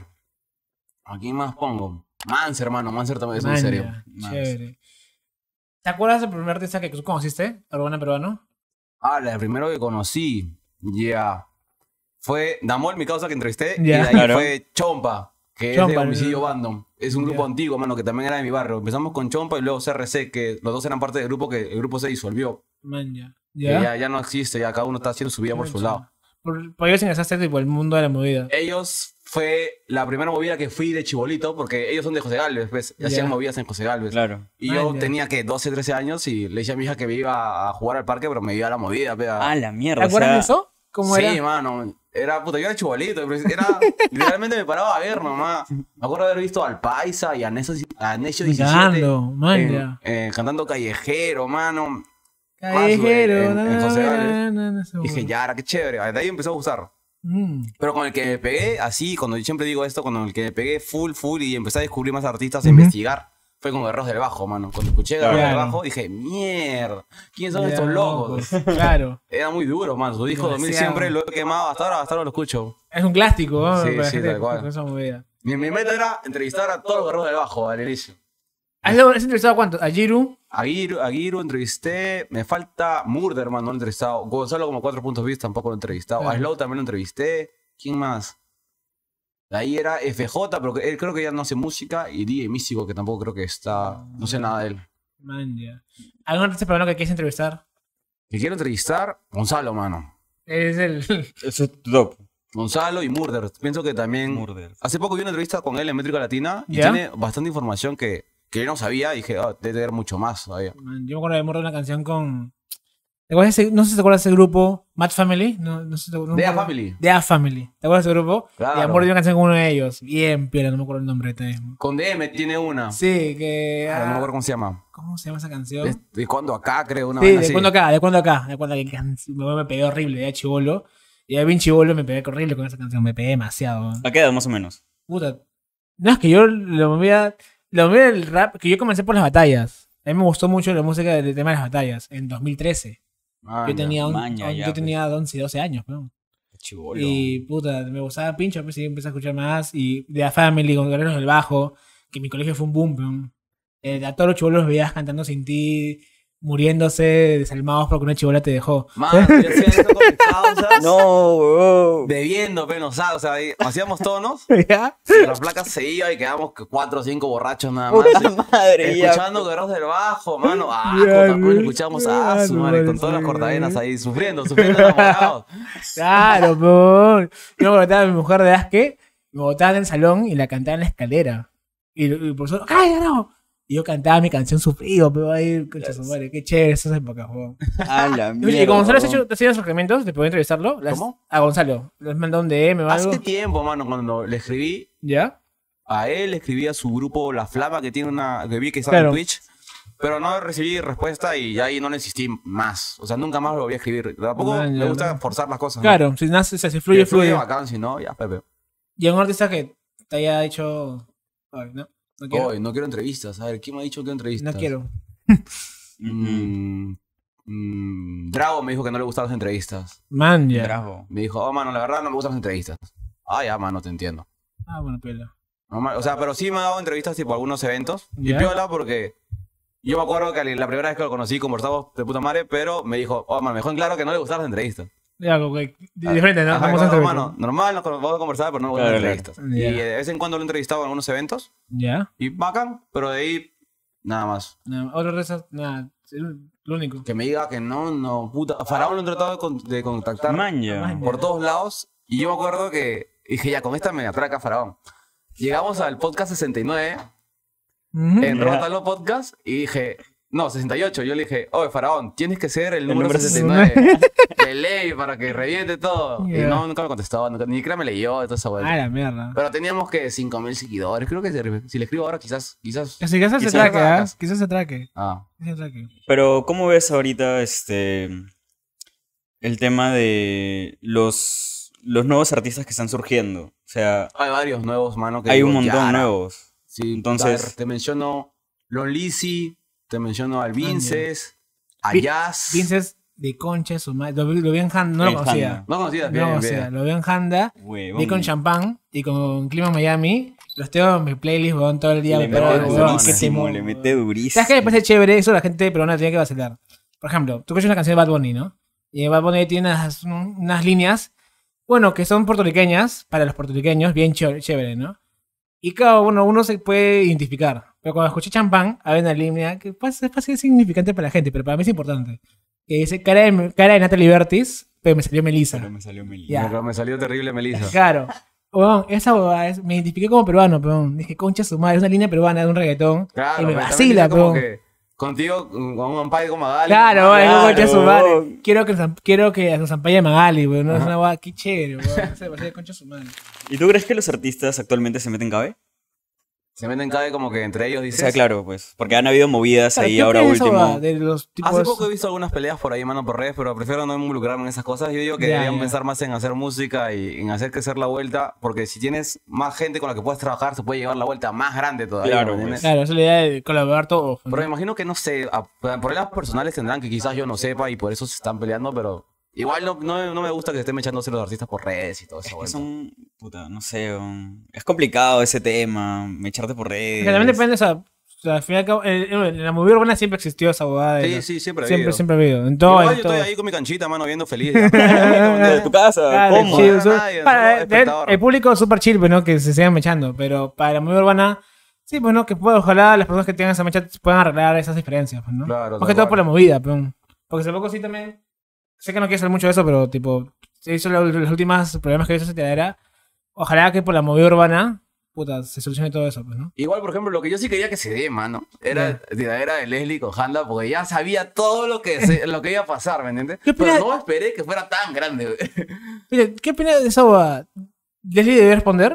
¿A quién más pongo? Manser, hermano. Manser también es Man, un serio. ya, chévere. ¿Te acuerdas del primer artista que tú conociste? ¿Urbana peruano? Ah, la primero que conocí. Ya. Fue Damol, mi causa que entrevisté. Ya. Y de ahí Claro. fue Chompa, que es Chompa, de Homicidio el- Bandom. Es un grupo Ya. antiguo, mano, que también era de mi barrio. Empezamos con Chompa y luego C R C, que los dos eran parte del grupo, que el grupo se disolvió. Man, ya. Que ¿Ya? ya, ya no existe, ya cada uno está haciendo su vida por su lado. Por, por ellos ingresaste tipo el mundo de la movida. Ellos fue la primera movida que fui de chibolito, porque ellos son de José Galvez, pues, y Ya. hacían movidas en José Galvez. Claro. Y Ah, yo ya. tenía que doce, trece años y le dije a mi hija que me iba a jugar al parque, pero me iba a la movida, pea. Ah, la mierda. ¿Te o acuerdas sea, de eso? ¿Cómo sí, era? mano. Era, puta, yo era chibolito, pero era, literalmente me paraba a ver nomás. Me acuerdo de haber visto al Paisa y a Necio, a Necio diecisiete Cagando, man, en- ya. eh, cantando Callejero, mano. Callejero, en- en na, José na, Galvez. na, na, na, seguro. Dije, ya, qué chévere. De ahí empezó a gustar. Mm. Pero con el que me pegué, así, cuando yo siempre digo esto, con el que me pegué full, full y empecé a descubrir más artistas, a Ujú. investigar, fue con Guerreros del Bajo, mano. Cuando escuché Guerreros Claro. del Bajo, dije, mierda, ¿quiénes son Ya, estos locos? pues, Claro. Era muy duro, man. Su disco dos mil Demasiado. siempre lo he quemado, hasta ahora, hasta ahora lo escucho. Es un clásico, ¿no? Sí, Para la sí, gente tal cual. con esa movida. Mi, mi meta era entrevistar a todos los Guerreros del Bajo al inicio. ¿Has has entrevistado a cuánto? ¿A Jiru? A Guiru, a Guiru entrevisté, me falta Murder, man, no lo he entrevistado. Gonzalo como cuatro puntos vista tampoco lo he entrevistado. Claro. A Slow también lo entrevisté. ¿Quién más? De ahí era F J, pero que él creo que ya no hace música. Y D J Místico, que tampoco creo que está. No sé nada de él. Man, ya. ¿Algún artista peruano que quieres entrevistar? Que quiero entrevistar, Gonzalo, mano. Es el... Eso es top. Gonzalo y Murder. Pienso que también. Murder. Hace poco vi una entrevista con él en Métrica Latina. Y ¿Ya? tiene bastante información que, que yo no sabía. Y dije, oh, debe tener mucho más todavía. Man, yo me acuerdo de morro una canción con... ¿Te acuerdas de ese- no sé si te acuerdas de ese grupo, Mad Family. No, no sé si te- no me Dea acuerdo. Family. Dea Family. ¿Te acuerdas de ese grupo? Claro. Y amor dio una canción con uno de ellos. Bien, piola, no me acuerdo el nombre también. Con D M tiene una. Sí, que... Ah, no me ah, acuerdo cómo se llama. ¿Cómo se llama esa canción? De, de cuando acá, creo, una Sí, vaina de así. cuando acá, de cuando acá. De cuando que can- me, me pegué horrible, ya chivolo. Y ya bien chivolo me pegué horrible con esa canción. Me pegué demasiado. ¿A qué edad más o menos? Puta. No, es que yo lo movía... Lo movía del rap, que yo comencé por las batallas. A mí me gustó mucho la música del tema de las batallas, en dos mil trece. Ah, Yo ya. tenía, un- Maña, un- ya, yo tenía once, doce años, ¿no? Chibolo. Y puta, me gustaba Pincho, pues sí, empecé a escuchar más. Y de la Family, con Guerreros del Bajo, que mi colegio fue un boom, ¿no? Eh, a todos los chibolos los veías cantando sin ti, muriéndose, desalmados porque una chibola te dejó. Mano, yo hacía eso con mis causas. No, weón. Bebiendo, penos, o sea, ahí hacíamos tonos. ¿Ya? Y las placas se iba y quedamos que cuatro o cinco borrachos nada más. Puta madre, ya. Escuchando Guerreros del Bajo, mano. Ah, Ya, también ya, escuchamos a ya, su madre, con no todas las sé. cortavenas ahí, sufriendo, sufriendo enamorados. Claro, por. Yo me botaba a mi mujer de asque, me botaba en el salón y la cantaba en la escalera. Y, y el profesor, ¡ay, no! Y yo cantaba mi canción sufrido, pero ahí, concha su madre, qué chévere esas épocas, weón. A la mierda. Y con Gonzalo has weón. hecho, ¿te has hecho acercamientos? ¿Te puedo entrevistarlo? ¿Le has- ¿Cómo? A Gonzalo. ¿Le has mandado un D M o algo? Hace tiempo, mano, cuando le escribí, ¿Ya? a él le escribí a su grupo La Flama, que tiene una, que vi que está Claro. en Twitch. Pero no recibí respuesta y ahí no le insistí más. O sea, nunca más lo volví a escribir. Tampoco Man, me ya, gusta man. forzar las cosas. ¿no? Claro, si nace, o sea, si fluye, Que fluye fluye. bacán, si no, ya, Pepe. Y a un artista que te haya dicho. Ay, no, no quiero. Hoy no quiero entrevistas. A ver, ¿quién me ha dicho que quiero entrevistas? No quiero. Mm, mm, Drago me dijo que no le gustaban las entrevistas. Man, ya. Bravo. Me dijo, oh, mano, la verdad no me gustan las entrevistas. Ah, ya, mano, te entiendo. Ah, bueno, pela. Normal, o sea, pero sí me ha dado entrevistas tipo a algunos eventos. Y Ya. piola porque yo me acuerdo que la primera vez que lo conocí conversamos de puta madre, pero me dijo, oh, mano, me dejó en claro que no le gustaban las entrevistas. Ya, como que diferente, ¿no? Ajá, Vamos claro, a hermano, normal, nos vamos a conversar, pero no me gustan las Claro, entrevistas. claro. Y Ya. de vez en cuando lo he entrevistado en algunos eventos. Ya. Y bacán, pero de ahí nada más. No, otro resto, nada. Es el- lo único. Que me diga que no, no, puta. Faraón lo he tratado de, con- de contactar Maña. Maña. por todos lados. Y yo me acuerdo que dije, ya, con esta me atraca Faraón. Llegamos al podcast sesenta y nueve, Ujú. en Ya. Rótalo Podcast, y dije, no, sesenta y ocho. Yo le dije, oye, Faraón, tienes que ser el, El número número sesenta y nueve. De ley, para que reviente todo. Ya. Y no, nunca me contestó, nunca- ni siquiera me leyó, y toda esa vuelta. Ah, la mierda. Pero teníamos que cinco mil seguidores. Creo que si, si le escribo ahora, quizás. quizás Así quizás se quizás traque, ¿ah? sacas. Quizás se traque. Ah. Quizás se traque. Pero, ¿cómo ves ahorita este el tema de los, los nuevos artistas que están surgiendo? O sea, Hay varios nuevos, mano. Que hay digo, un montón Yara. nuevos. Sí, Entonces- a ver, te menciono Lon Lizzy, te menciono al Vinces, a Vi- Jazz. Vinces, de concha su madre. Lo, vi- lo vi en Handa, no lo En conocía. Handa. No conocías No bien, lo conocía. bien. Lo vi en Handa, Huevón. vi con champán y con clima Miami. Los tengo en mi playlist, weón, todo el día. Le pero, mete weón, weón, durísimo, qué temón, le weón. mete durísimo. ¿Sabes qué me parece chévere? Eso la gente peruana tiene que vacilar. Por ejemplo, tú escuchas una canción de Bad Bunny, ¿no? Y Bad Bunny tiene unas, unas líneas, bueno, que son puertorriqueñas, para los puertorriqueños, bien ché- chévere, ¿no? Y claro, bueno, uno se puede identificar. Pero cuando escuché champán, hay una línea que pues, es fácil significante para la gente, pero para mí es importante. Que dice cara de, cara de Natalie Libertis, pero me salió Melissa. Pero me salió Melissa. Ya. Me, me salió terrible Melissa. Claro. Weón, esa huevada es- me identifiqué como peruano, peón. Dije, concha su madre, es una línea peruana de un reggaetón. Claro, y me pero también vacila, dice como peón. que contigo, con un ampay como Magali. Claro, normal. weón, claro, concha su madre. weón. Quiero que, zam- quiero que nos ampalle Magali, weón. No es Ajá. una huevada, qué chévere, weón. No sé, parece concha su madre. ¿Y tú crees que los artistas actualmente se meten cabe? Se meten cada vez como que entre ellos, O dices. sea, claro, pues. Porque han habido movidas Claro, ahí ¿qué ahora opinas de esa último. huevada? De los tipos... Hace poco he visto algunas peleas por ahí, mano, por redes, pero prefiero no involucrarme en esas cosas. Yo digo que Ya, deberían ya. pensar más en hacer música y en hacer crecer la vuelta, porque si tienes más gente con la que puedes trabajar, se puede llevar la vuelta más grande todavía. Claro, ¿me entiendes? Claro, esa es la idea de colaborar todos. ¿no? Pero me imagino que no sé, a- por problemas personales tendrán que quizás yo no sepa y por eso se están peleando, pero igual no, no, no me gusta que estén echándose los artistas por redes y todo eso. Es que son. Puta, no sé. um, Es complicado ese tema. Me echarte por redes. Que también depende, o sea, o sea, al fin y al cabo, en, en la movida urbana siempre existió esa huevada. de Sí, los- sí, siempre ha Siempre, habido. siempre ha habido. En todo, Igual en yo todo. estoy ahí con mi canchita, mano, viendo feliz. De tu casa, Claro, ¿cómo? chill, No su- era nadie, para- solo de- espectador. el público es súper chill, pues, ¿no? Que se sigan mechando. Pero para la movida urbana, sí, pues, ¿no? Que pueda, ojalá las personas que tengan esa mecha puedan arreglar esas diferencias, pues, ¿no? Claro, Más que tal todo cual. por la movida, pues. Porque hace poco sí también. Sé que no quiero hacer mucho de eso, pero tipo, se hizo lo- los últimos problemas que hizo esa tiradera. Ojalá que por la movida urbana, puta, se solucione todo eso, pues, ¿no? Igual, por ejemplo, lo que yo sí quería que se dé, mano, era la tiradera de Leslie con Handa, porque ya sabía todo lo que, se- lo que iba a pasar, ¿me entiendes? ¿Qué opinas? Pero no esperé que fuera tan grande, güey. Mire, ¿qué opinas de esa huevada? ¿Leslie debió responder?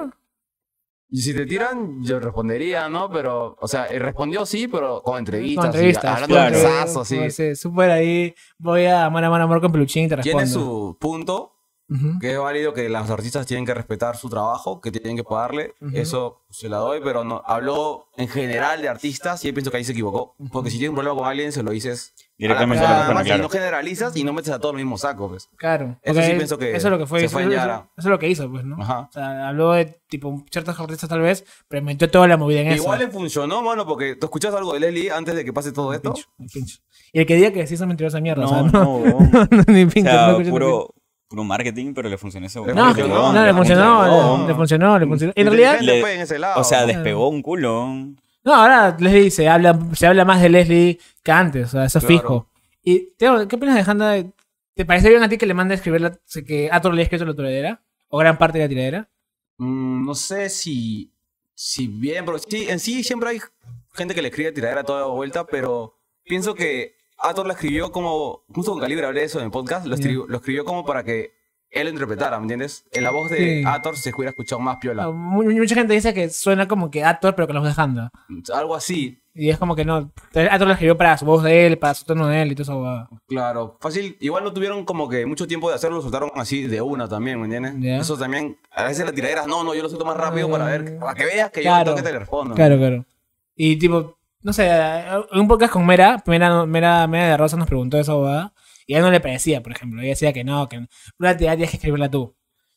Y si te tiran, yo respondería, ¿no? Pero, o sea, él respondió sí, pero con entrevistas. Con entrevistas. y hablando claro. de besazo, sí. Como se- Súper ahí, voy a mano a mano amor con peluchín y te respondo. Tiene su punto, Ujú. que es válido que los artistas tienen que respetar su trabajo, que tienen que pagarle. Ujú. Eso se la doy, pero no, habló en general de artistas y yo pienso que ahí se equivocó. Porque si tienes un problema con alguien, se lo dices Directamente a a la la persona, persona, y claro. no generalizas y no metes a todo el mismo saco, pues. Claro. Eso porque sí él- pienso que Eso es lo que fue. se eso, fue en eso- Yara. eso es lo que hizo, pues, ¿no? Ajá. O sea, habló de, tipo, ciertos artistas tal vez, pero metió toda la movida en eso. Igual le funcionó, mano, porque tú escuchas algo de Leslie antes de que pase todo El esto. pincho, el pincho. Y el que diga que sí son mentirosa mierda, No, o sea, no, no. weón. ni O pincho, sea, no escuché tu puro, puro marketing, pero le funcionó ese Le No, weón. que- funcionó, no, le le funcionó, funcionó. le, le funcionó, le funcionó. En realidad, Inteligente le- fue en ese lado. O sea, de- despegó un culo. no, ahora Leslie se habla, se habla más de Leslie que antes, o sea, eso es Claro. fijo. Y, Teo, ¿qué opinas de Handa? ¿Te parece bien a ti que le mande a escribir la, que Ator le haya escrito la tiradera? ¿O gran parte de la tiradera? Mm, no sé si, si bien, pero sí, en sí siempre hay gente que le escribe tiradera toda vuelta, pero pienso que Ator la escribió como, justo con Calibre hablé de eso en el podcast, lo escribió, lo escribió como para que él lo interpretara, ¿me entiendes? En la voz de Sí. Ator se hubiera escuchado más piola. No, mu- mucha gente dice que suena como que Ator, pero con la voz de Handa. Algo así, Y es como que no. Ator la escribió para su voz de él, para su tono de él y todo eso. huevada. claro. Fácil, igual no tuvieron como que mucho tiempo de hacerlo, lo soltaron así de una también, ¿me entiendes? Ya. Eso también, a veces la tiradera, no, no, yo lo suelto más rápido para ver, para que veas que Claro. yo tengo que te le respondo. Claro, claro. Y tipo, no sé, en un podcast con Mera, Mera, Mera, Mera de Rosa nos preguntó esa bobada. Y a él no le parecía, por ejemplo. Ella decía que no, que una tiradera tienes que escribirla tú.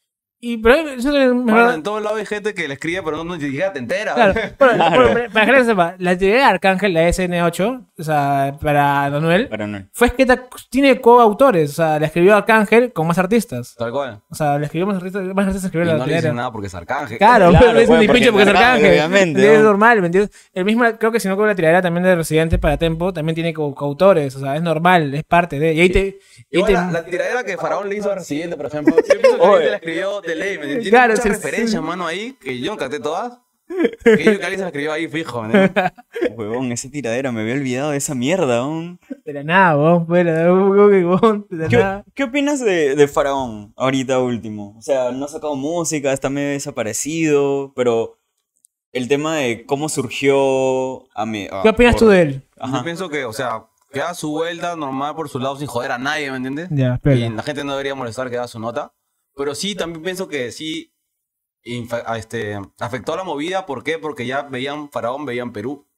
Y pero eso es Bueno, en todos lados hay gente que le escribe, pero no, no ni siquiera te enteras. Claro, bueno, Claro. bueno, para que no sepa, la tiradera de Arcángel, la S N ocho, o sea, para Manuel, Pero no. fue escrita, tiene coautores, o sea, la escribió Arcángel con más artistas. Tal cual. O sea, le escribió más artistas, más artistas Y escribieron no la le dicen tiradera. nada porque es Arcángel. Claro, Claro, pero es pues, ni porque pinche porque es es Arcángel, Arcángel. obviamente, Es ¿no? normal, ¿me entiendes? El mismo, creo que si no con la tiradera también de Residente para Tempo, también tiene co- coautores, o sea, es normal, es parte de. Y ahí te. y Igual te- la, la tiradera que Faraón le hizo a Residente, por ejemplo, yo pienso que Oye. él la escribió de ley, ¿me entiendes? Tiene Claro, muchas sí, sí. referencias, mano, ahí, que yo no capté todas. Que yo que alguien se la escribió ahí fijo, ¿me entiendes? Huevón, esa tiradera, me había olvidado de esa mierda, weón. De la nada, vos, fuera, de vos, de la ¿Qué, nada. qué opinas de, de Faraón ahorita último? O sea, no ha sacado música, está medio desaparecido, pero el tema de cómo surgió a mí. ¿Qué opinas tú de él? Ajá. Yo pienso que, o sea, que haga su vuelta normal por su lado sin joder a nadie, ¿me entiendes? Ya, Y espera. la gente no debería molestar que haga su nota. Pero sí, también pienso que sí infa- a este, afectó a la movida. ¿Por qué? Porque ya veían Faraón, veían Perú.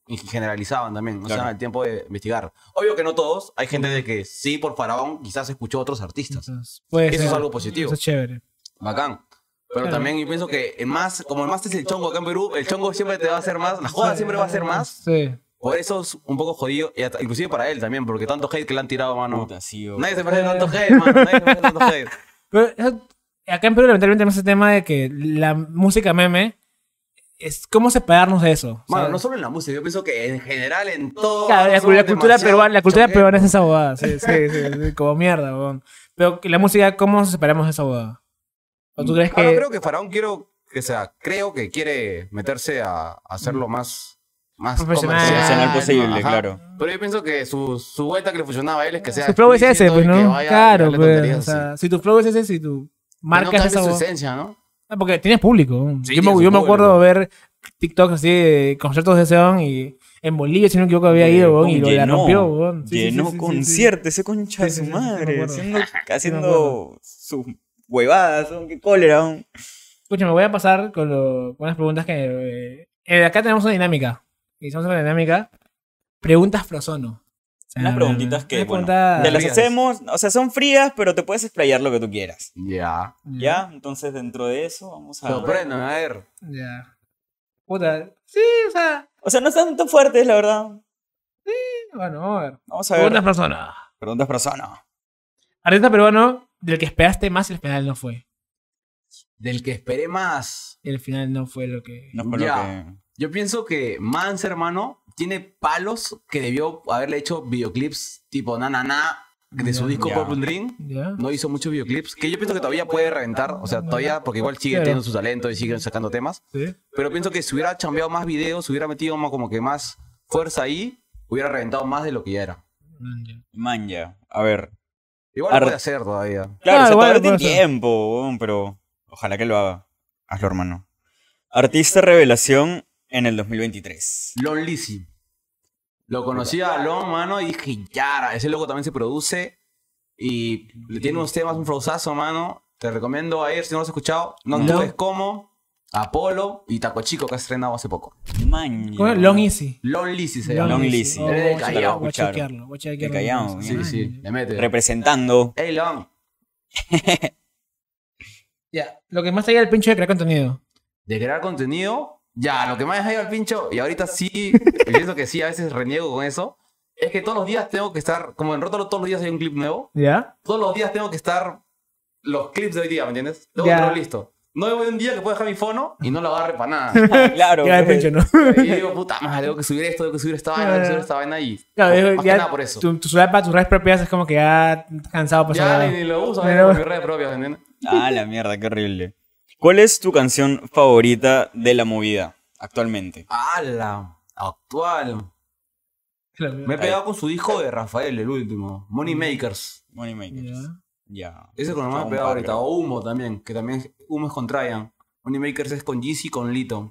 y generalizaban también, no se Claro. daban el tiempo de investigar. Obvio que no todos, hay gente de que sí, por Faraón, quizás escuchó a otros artistas. Entonces, puede Eso ser. es algo positivo. Eso es chévere. Bacán. Pero Claro. también yo pienso que el más, como el más es el chongo acá en Perú, el chongo siempre te va a hacer más, la joda siempre va a ser más. Sí. Por eso es un poco jodido, y hasta- inclusive para él también, porque tanto hate que le han tirado, mano. Puta, sí, o- Nadie se merece tanto hate, mano, nadie se merece tanto hate. Pero eso- acá en Perú lamentablemente tenemos ese tema de que la música meme es cómo separarnos de eso. Mano, ¿sabes? no solo en la música, yo pienso que en general en todo. Claro, la, somos la cultura demasiado peruana, la cultura chongueros. peruana es esa bobada. Sí, sí, sí, sí, como mierda, weón. Pero que la música, ¿cómo nos separamos de esa bobada? ¿O tú crees Ah, no, que...? creo que Faraón quiero, que sea, creo que quiere meterse a, a hacerlo más, más Profesional. comercial, Profesional posible, ajá. claro. Pero yo pienso que su, su vuelta que le funcionaba a él es que sea Su flow es ese, explícito pues, y que ¿no? vaya y Claro, hable pues. tonterías O así. sea, si tu flow es ese, si tu Que no marcas cambie esa su bobada... esencia, ¿no? Ah, porque tienes público. Sí, yo me, tiene su yo me acuerdo público. ver TikToks así de conciertos de Seon y en Bolivia, si no me equivoco, había ido, weón, y lo la Llenó, rompió, weón. Sí, sí, llenó sí, sí, sí, concierto, ese concha de Sí, sí, su sí, sí, me madre, acuerdo. haciendo, me haciendo sus huevadas, weón, qué cólera. Weón. Escúchame, voy a pasar con, lo- con unas preguntas que... eh, eh, acá tenemos una dinámica. Hicimos una dinámica. Preguntas prosono. O sea, Unas preguntitas que, unas bueno, preguntas- te las frías. hacemos, o sea, son frías, pero te puedes explayar lo que tú quieras. Ya. ¿Ya? Entonces, dentro de eso, vamos a... Sorpréndeme, a ver. Ya. Puta. Sí, o sea... O sea, no están tan fuertes, la verdad. Bueno, vamos a ver. Vamos a ver. Preguntas prosono. Preguntas persona. Artista peruano del que esperaste más y el final no fue. Del que esperé más. Y el final no fue lo que... No fue lo Ya. que... Yo pienso que Mans, hermano, tiene palos que debió haberle hecho videoclips tipo na na na de su Ya. disco Ya. Purple Dream. ¿Ya? No hizo muchos videoclips, que yo pienso que todavía puede reventar, o sea, todavía, porque igual sigue Claro. teniendo su talento y sigue sacando temas. Sí. Pero pienso que si hubiera chambeado más videos, si hubiera metido como, como que más fuerza ahí, hubiera reventado más de lo que ya era. Mm, ya. Man, ya. A ver. Igual Ar- lo puede hacer todavía. Claro, Ah, o sea, igual todavía tiene puede ser. tiempo, weón, pero ojalá que lo haga. Hazlo, hermano. Artista revelación en el dos mil veintitrés. Lon Lizzy. Lo conocía a Lon, mano, y dije, Yara, ese loco también se produce y le tiene unos temas, un flowzazo, mano. Te recomiendo a ir, si no lo has escuchado, No No. Actúes Como, Apolo y Taco Chico, que ha estrenado hace poco. Man, ¿Cómo es? ya. Long Easy. Lon Lizzy se llama. Long Lizzy. Oh, Eres de voy a Callao. chequearlo, voy a Escucharon. chequearlo, voy a chequearlo. De Callao, Sí, sí, le mete. Representando. Hey, Lon. Ya, lo que más allá del pincho de crear contenido. De crear contenido, ya, lo que más me ha ido al pincho, y ahorita sí, pienso que sí, a veces reniego con eso, es que todos los días tengo que estar, como en Rótalo todos los días hay un clip nuevo, ¿Ya? todos los días tengo que estar los clips de hoy día, ¿me entiendes? Tengo Ya. que tenerlo listo. No hay un día que puedo dejar mi fono y no lo agarre para nada. Claro. Ya el pues. pincho, ¿no? Y digo, puta madre, tengo que subir esto, tengo que subir esta vaina, tengo que subir esta vaina y... Claro, más ya que nada por eso. Tu, tu celular para tus redes propias es como que ya estás cansado por Ya esa- ni, ni lo uso, Pero- por mis redes propias, ¿me entiendes? Ah, la mierda, qué horrible. ¿Cuál es tu canción favorita de la movida actualmente? ¡Hala! Actual. Me he pegado con su disco de Rafael, el último. Money Makers. Money Makers. Ya. Ya. Ese es con lo más Un pegado par, ahorita. creo. O Humo también, que también Humo es con Traian. Money Makers es con Yeezy y con Lito.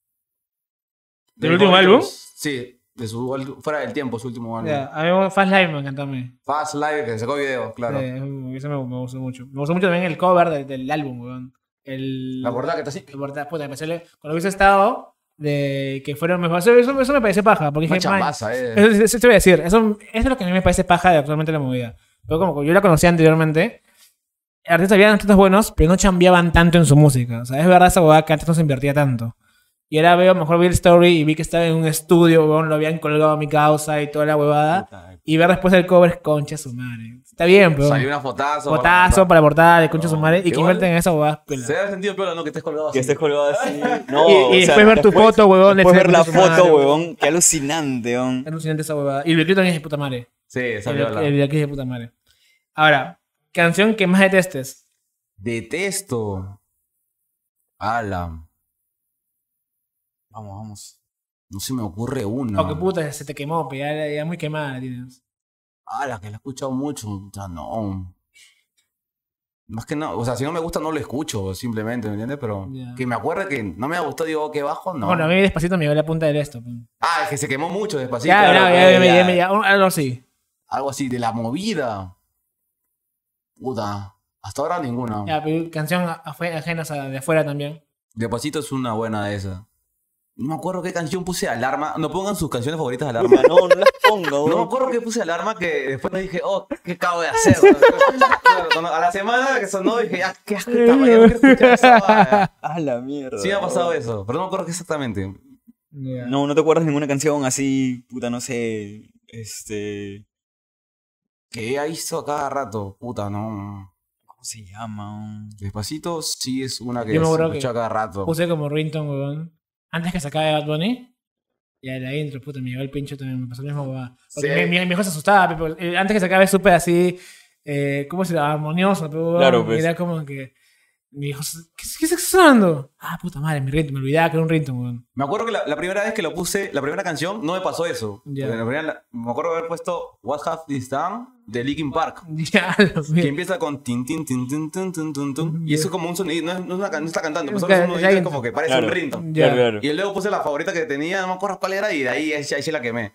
¿Del último álbum? Sí, de su álbum- fuera del tiempo, su último álbum. Ya, a mí Fast Live me encantó a mí. Fast Live, que sacó video, claro. Sí, eso me, me gustó mucho. Me gustó mucho también el cover del, del álbum, weón. El, La portada que está así. La portada, puta, me pareció le- cuando hubiese estado de que fueron mejor. Eso, eso, eso me parece paja, porque Una dije, man, chambaza, eh. Eso, eso- eso te voy a decir. Eso, eso es lo que a mí me parece paja de actualmente la movida. Pero como que yo la conocía anteriormente, artistas habían artistas buenos, pero no chambeaban tanto en su música. O sea, es verdad esa huevada que antes no se invertía tanto. Y ahora veo, mejor vi el story y vi que estaba en un estudio, weón, lo habían colgado a mi causa y toda la huevada. Puta, Y ver después el cover, concha su madre. Está bien, pero. Salió una fotazo. Potazo para la portada de concha su madre y que Igual- invierten en esa huevada. pela. Se da sentido piola, ¿no? Que estés colgado Que así. estés colgado así. No, Y- y o sea, después ver tu foto, huevón, Después de ver la concha su madre, foto, huevón. huevón. Qué alucinante, huevón. Es alucinante esa huevada. Y el videoclip también es de puta madre. Sí, El, salió el la... videoclip es de puta madre. Ahora, canción que más detestes. Detesto. Ala. Vamos, vamos. No se me ocurre una. O que puta, se te quemó, pero ya, ya muy quemada la tienes. Ala, que la he escuchado mucho. O sea, no. Más que no. O sea, si no me gusta, no lo escucho, simplemente, ¿me entiendes? Pero Ya. que me acuerde que no me ha gustado, digo, que bajo, no. Bueno, a mí despacito me dio la punta del esto. pues. Ah, es que se quemó mucho despacito. Ya, Claro, ya, pero ya, ya, ya- ya, ya, un- algo así. Algo así, de la movida. Puta. Hasta ahora ninguna. Ya, pero canción afue- ajenas a- de afuera también. Despacito es una buena de esas. No me acuerdo qué canción puse de alarma. No pongan sus canciones favoritas de alarma. No, no las pongo. No me weón. acuerdo que puse alarma que después me dije, oh, ¿qué acabo de hacer? Claro, cuando- a la semana que sonó dije, ya, qué asco esta vaina, no quiero escuchar esa vaina. A la mierda. Sí me ha pasado eso, pero no me acuerdo qué exactamente. Ya. No, no te acuerdas ninguna canción así, puta, no sé, este... Que ella hizo a cada rato, puta, no. ¿Cómo se llama? Despacito sí es una que Yo me se acuerdo escucha que a cada rato. Puse como ringtone, weón. Antes que se acabe Bad Bunny. Y a la intro, puta, me llegó el pincho también, me pasó lo mismo, weón. Porque Sí. mi, mi, mi hijo se asustaba, pero, eh, antes que se acabe súper así, eh, ¿cómo se llama? Armonioso, pero, weón. Claro, pues. Y era como que, mi hijo, ¿qué, qué está sonando? Ah, puta madre, mi ringtone, me olvidaba que era un ringtone, weón. Me acuerdo que la, la primera vez que lo puse, la primera canción, no me pasó eso. Ya. La primera- la- me acuerdo haber puesto What Have This Done de Linkin Park. Ya, lo Que vi. empieza con tin tin tin tin tin tin tin tin. Y Ya. eso es como un sonido, no, es, no, es una, can- no está cantando, pero Es solo es que- un es sonidito ahí- como que parece Claro. un ringtone. Ya. Claro, claro. Y luego puse la favorita que tenía, no me acuerdo cuál era, y de ahí, ahí, ahí sí la quemé.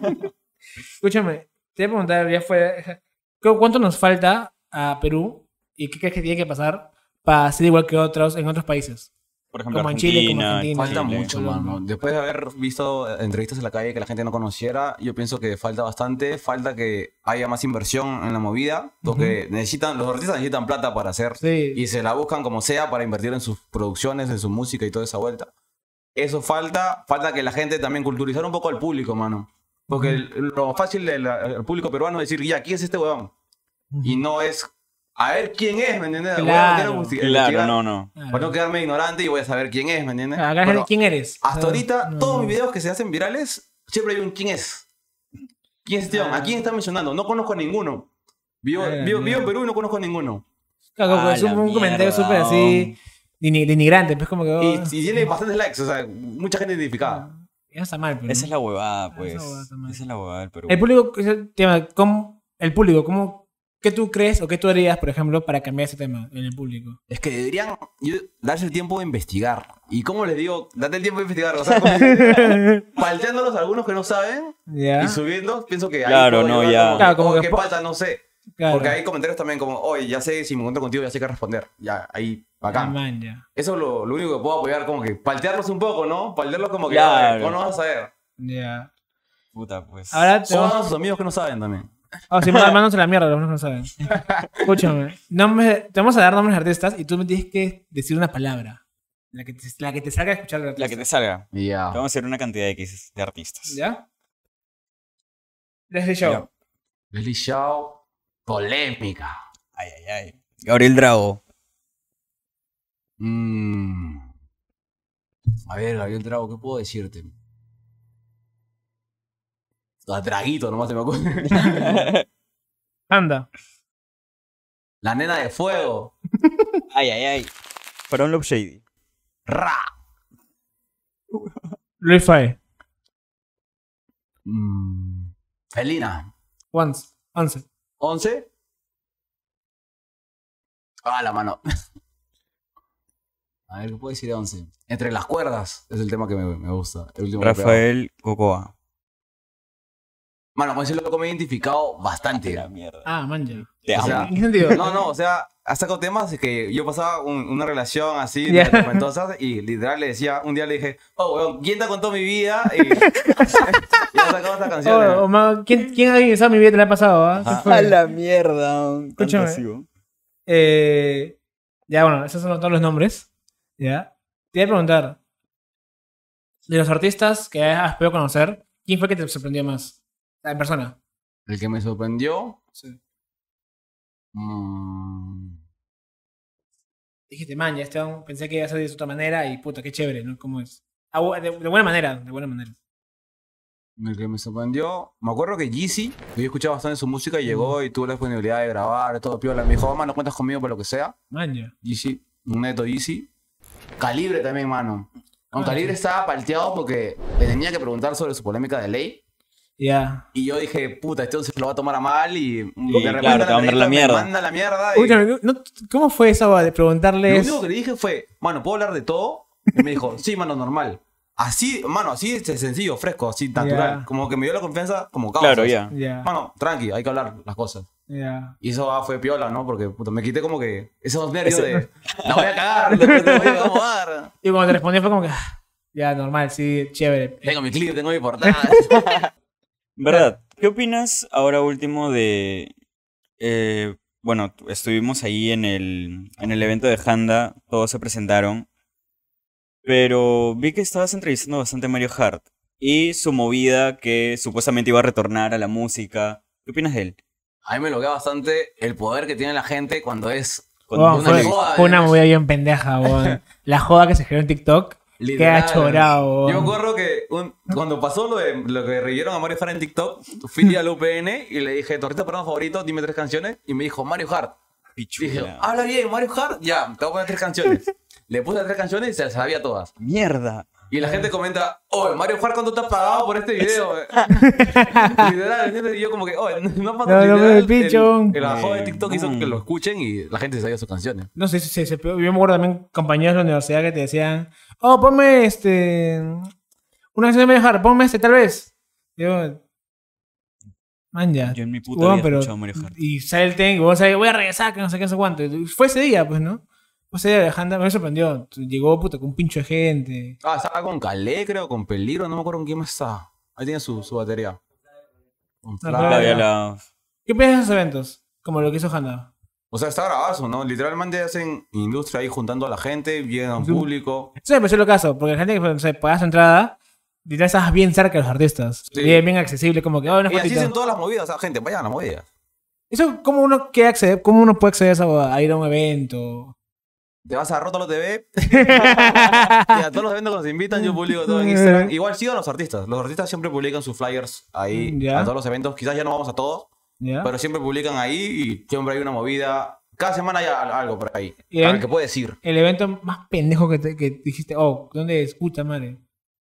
Escúchame, te voy a preguntar, ya fue, ¿cu- ¿cuánto nos falta a Perú y qué crees que tiene que pasar para ser igual que otros en otros países? Por ejemplo, Como en Chile, como Argentina, Argentina. Falta Chile. mucho, Colombia. mano. Después de haber visto entrevistas en la calle que la gente no conociera, yo pienso que falta bastante. Falta que haya más inversión en la movida. Porque necesitan, los artistas necesitan plata para hacer. Sí. Y se la buscan como sea para invertir en sus producciones, en su música y toda esa vuelta. Eso falta. Falta que la gente también culturizar un poco al público, mano. Porque el- lo fácil del al público peruano es decir, ya, ¿quién es este huevón? Y no es a ver quién es, ¿me entiendes? Voy a Claro. meter a investi- Claro, investigar. no, no. Claro. Para no quedarme ignorante y voy a saber quién es, ¿me entiendes? Acá es Pero ¿quién eres? hasta O sea, ahorita, no, todos no. mis videos que se hacen virales, siempre hay un quién es. ¿Quién es este hombre? ¿A quién está mencionando? No conozco a ninguno. Vivo, Ah, vivo, vivo mierda. en Perú y no conozco a ninguno. Claro, como A es un, la un comentario mierda, súper así deni- denigrante, pues como que... oh, Y, y tiene bastantes likes, o sea, mucha gente identificada. Eso está mal, pero... Esa es la huevada, pues. Esa huevada está mal. Esa es la huevada del Perú. El público, ese tema, ¿cómo, el público, ¿cómo, ¿qué tú crees o qué tú harías, por ejemplo, para cambiar ese tema en el público? Es que deberían yo- darse el tiempo de investigar. ¿Y cómo les digo? Date el tiempo de investigar. O sea, como palteándolos a algunos que no saben ¿Ya? y subiéndolos, pienso que ahí Claro, puedo no, llevar ya. como que, Claro, como "Oh, que ¿qué po- pasa? No sé. Claro. Porque hay comentarios también como, oye, ya sé, si me encuentro contigo ya sé qué responder. Ya, ahí, Ah, bacán. man, ya. Eso es lo, lo único que puedo apoyar, como que paltearlos un poco, ¿no? Paltearlos como que, Claro. "Oye, ¿cómo no vas a saber? Ya. Puta, pues. Ahora te Son vamos... a sus amigos que no saben también. Oh, si me hermanos en la mierda, los que no saben. Escúchame. Nombres- te vamos a dar nombres de artistas y tú me tienes que decir una palabra. La que te, la que te salga a escuchar el artista. La que te salga. Ya. Te vamos a hacer una cantidad de X de artistas. ¿Ya? Leslie Show. Ya. Leslie Shaw, polémica. Ay, ay, ay. Gabriel Drago. Mm. A ver, Gabriel Drago, ¿qué puedo decirte? A Draguito, nomás se me ocurre. Anda. La nena de fuego. Ay, ay, ay. Para un Love Shady. Ra. Luis Faye. Mm. Felina. Once. Once. ¿Once? Ah, la mano. A ver, ¿qué puedo decir de once? Entre las cuerdas es el tema que me, me gusta. El último que he pegado. Rafael Cocoa. Mano, con ese loco me he identificado bastante. La mierda. Ah, man, ya. Te o amo. sea, ¿En qué sentido? No, no, o sea, ha sacado temas que yo pasaba un- una relación así, Ya. de tormentosas, y literal le decía, un día le dije, oh, weón, ¿quién te contó mi vida? Y, y ha sacado esta canción. Oh, oh, ma- ¿quién, ¿Quién ha revisado mi vida? Te la ha pasado, ¿ah? ¿Qué Ajá. fue? A la mierda. Tanto Escúchame. así, ¿no? Eh, ya, bueno, esos son todos los nombres. ¿Ya? Te voy a preguntar. De los artistas que has podido conocer, ¿quién fue el que te sorprendió más? En persona. El que me sorprendió. Sí. mm, Dijiste, man, ya este hombre pensé que iba a ser de otra manera y puta, qué chévere, ¿no? ¿Cómo es? Ah, bu- de, de buena manera, de buena manera. el que me sorprendió. Me acuerdo que Yeezy, que yo escuchaba bastante su música, llegó y tuvo la disponibilidad de grabar, todo piola. Me dijo, mano, cuentas conmigo para lo que sea. Man, ya. Yeezy, un neto Yeezy. Calibre también, mano. Con Ah, Calibre sí. estaba palteado porque le tenía que preguntar sobre su polémica de ley. Ya. Y yo dije, puta, este se lo va a tomar a mal y, de repente claro, te va a mandar la entrevista me mierda. manda la mierda. Y Escúchame, ¿no- ¿cómo fue eso de lo preguntarles? único que le dije fue, mano, ¿puedo hablar de todo? Y me dijo, sí, mano, normal. Así, mano, así es sencillo, fresco, así, natural. Ya. Como que me dio la confianza como causa. Claro, ya. Ya. Mano, tranqui, hay que hablar las cosas. Ya. Y eso ah, fue piola, ¿no? Porque puta, me quité como que esos nervios Ese- de, la voy a cagar, después te voy a acomodar. Y cuando te respondió fue como que. ah, Ya, normal, sí, chévere. Tengo mi clip, tengo mi portada. ¿Verdad? ¿Qué opinas ahora último de... eh, bueno, tu- estuvimos ahí en el, en el evento de Handa, todos se presentaron, pero vi que estabas entrevistando bastante a Mario Hart y su movida que supuestamente iba a retornar a la música. ¿Qué opinas de él? A mí me loquea bastante el poder que tiene la gente cuando es... Cuando Weón, una fue, le- joda, fue una ¿eh? movida bien pendeja, weón. La joda que se generó en TikTok. Literal. Queda chorado, Yo me weón. acuerdo que un- cuando pasó lo de lo que reyeron a Mario Hart en TikTok, fui al U P N y le dije, ¿tu artista programa favorito? Dime tres canciones. Y me dijo, Mario Hart. Dije, Pichula. habla bien, Mario Hart. Ya, te voy a poner tres canciones. Le puse las tres canciones y se las sabía todas. ¡Mierda! Y la gente comenta, oh, Mario Hart, ¿cuánto te has pagado por este video? Literal, ¿entiendes? Y yo como que, oh, no pasa No, no, literal, el picho. El, el abajo de Eh, TikTok hizo mm. que lo escuchen y la gente se sabía sus canciones. No sé si se, se, yo me acuerdo también compañeros de la universidad que te decían, oh, ponme este. Una canción de Mario Hart, ponme este tal vez. Yo. Man, ya. Yo en mi puta Weón, vida he pero- escuchado a Mario Hart. Y sale el ten, y vos sabés, voy a regresar, que no sé qué, no sé cuánto. Y fue ese día, pues, ¿no? Fue ese día de Handa, me sorprendió. Llegó, puta, con un pincho de gente. Ah, estaba con Calé, creo, con Peligro, no me acuerdo con quién más estaba. Ahí tiene su, su batería. Con No, Flavia. Flavia la... ¿Qué piensas de esos eventos? Como lo que hizo Handa. O sea, está grabado, ¿no? Literalmente hacen industria ahí juntando a la gente, llegan a un Sí. público. Eso me pareció lo caso, porque la gente que no sé, pagaba su entrada, literal estabas bien cerca de los artistas. Sí. Bien, bien accesible, como que, oh, una Y así fotito. hacen todas las movidas, o sea, gente, vayan a las movidas. Eso, ¿cómo uno, quiere acceder, ¿cómo uno puede acceder a, eso, a ir a un evento? Te vas a Rótalo T V y a todos los eventos que nos invitan, yo publico todo en Instagram. Igual sigo a los artistas. Los artistas siempre publican sus flyers ahí Ya. a todos los eventos. Quizás ya no vamos a todos, ¿Ya? pero siempre publican ahí y siempre hay una movida. Cada semana hay al- algo por ahí. Y Para ven- el que puedes ir. El evento más pendejo que, te- que dijiste, oh, ¿dónde es? Puta madre.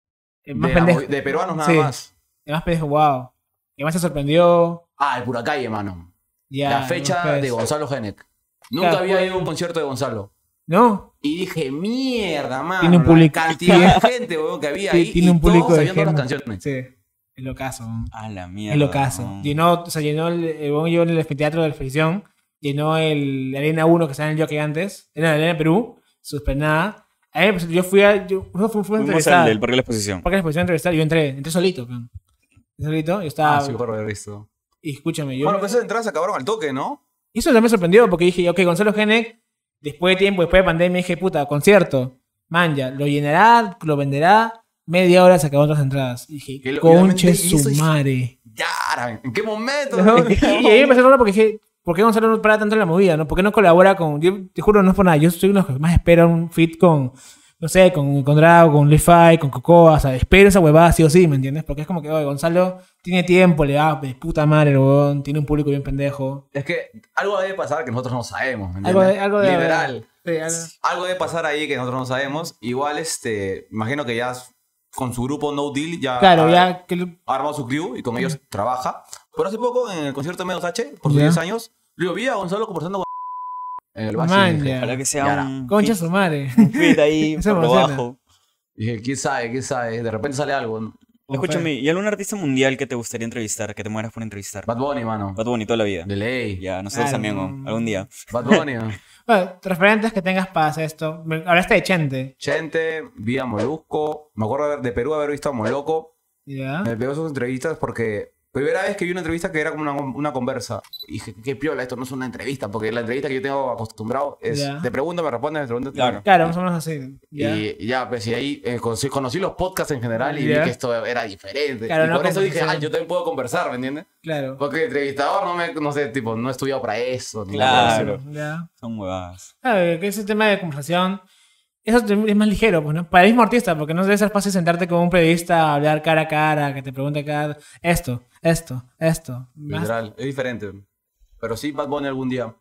El más De, la pendejo. movi- de peruanos nada Sí. más. El más pendejo, wow. El más se sorprendió. Ah, el Puracalle, mano. Ya, la fecha no, pues. de Gonzalo Genek. Nunca Claro, había fue- ido a un concierto de Gonzalo. ¿No? Y dije, mierda, mano. Tiene un la público- cantidad de gente, weón, que había ahí. Tiene y un público todos de sabían todas gente. las canciones. Sí. Es lo caso. A la mierda. Es lo caso. no. Llenó, o sea, llenó el, el weón llenó el anfiteatro de la Felición. Llenó el Arena uno que estaba en el Jockey antes. Era la Arena Perú. Su esplanada. A mí, pues, yo fui a. Yo, fui, fui, fui a Fuimos entrevistar. al del Parque de la Exposición. Porque la exposición a entrevistar. Yo entré. Entré solito. peón. Entré solito. Yo estaba. Ah, sí, por haber visto. Y escúchame. Yo, Bueno, pues esas entradas se acabaron al toque, ¿no? Y eso también me sorprendió porque dije, ok, Gonzalo Genek, después de tiempo, después de pandemia, dije, puta, concierto. Man, ya, lo llenará, lo venderá. Media hora se acabaron las entradas. Y dije, Y lo- conche y su eso dije- madre. Ya, ¿en qué momento? ¿No? Y ahí me empezó a hablar porque dije, ¿por qué Gonzalo no para tanto en la movida? ¿No? ¿Por qué no colabora con.? Yo te juro, no es por nada. Yo soy uno de los que más espero un fit con. No sé, con, con Drago, con Lefi, con Cocoa. O sea, espero esa huevada sí o sí, ¿me entiendes? Porque es como que, oye, Gonzalo tiene tiempo, le va de puta madre, el huevón, tiene un público bien pendejo. Es que algo debe pasar que nosotros no sabemos, ¿me Algo entiendes? de. Algo de Literal. Sí, algo- Algo debe pasar ahí que nosotros no sabemos. Igual, este, imagino que ya con su grupo No Deal ya Claro, ha, ya. Que, lo- ha armado su crew y con ellos trabaja. Pero hace poco, en el concierto de Medos H, por sus Ya. diez años, lo vi a Gonzalo conversando con en el bache. Man, y dije, ya. Ojalá que sea Ya. un Concha fit, su madre. un fit ahí Eso por me lo emociona. bajo. dije, ¿quién sabe? ¿Quién sabe? De repente sale algo. ¿no? Escúchame, ¿y algún artista mundial que te gustaría entrevistar, que te mueras por entrevistar? Bad Bunny, mano. Bad Bunny toda la vida. De ley. Ya, nosotros Claro. también, ¿no? algún día. Bad Bunny. ¿no? Bueno, referentes que tengas para hacer esto. Me- Hablaste de Chente. Chente, vi a Molusco. Me acuerdo de Perú haber visto a Moloco. ¿Ya? Me pegó sus entrevistas porque primera vez que vi una entrevista que era como una, una conversa. Y dije, qué piola, esto no es una entrevista, porque la entrevista que yo tengo acostumbrado es Ya. te pregunto, me respondes, me preguntas. Claro. Claro, más o menos así. ¿Ya? Y y ya, pues y ahí eh, conocí, conocí los podcasts en general y Ya. vi que esto era diferente. Claro, y una por eso dije, conversación. ah, yo también puedo conversar, ¿me entiendes? Claro. Porque el entrevistador no me, no sé, tipo, no he estudiado para eso. Ni Claro. nada por eso. Ya. Son huevadas. Claro, que ese tema de conversación. Eso te- es más ligero, pues, ¿no? Para el mismo artista, porque no debe ser fácil sentarte con un periodista a hablar cara a cara, que te pregunte cada. Esto, esto, esto. más- Literal, es diferente. Pero sí, Bad Bunny algún día.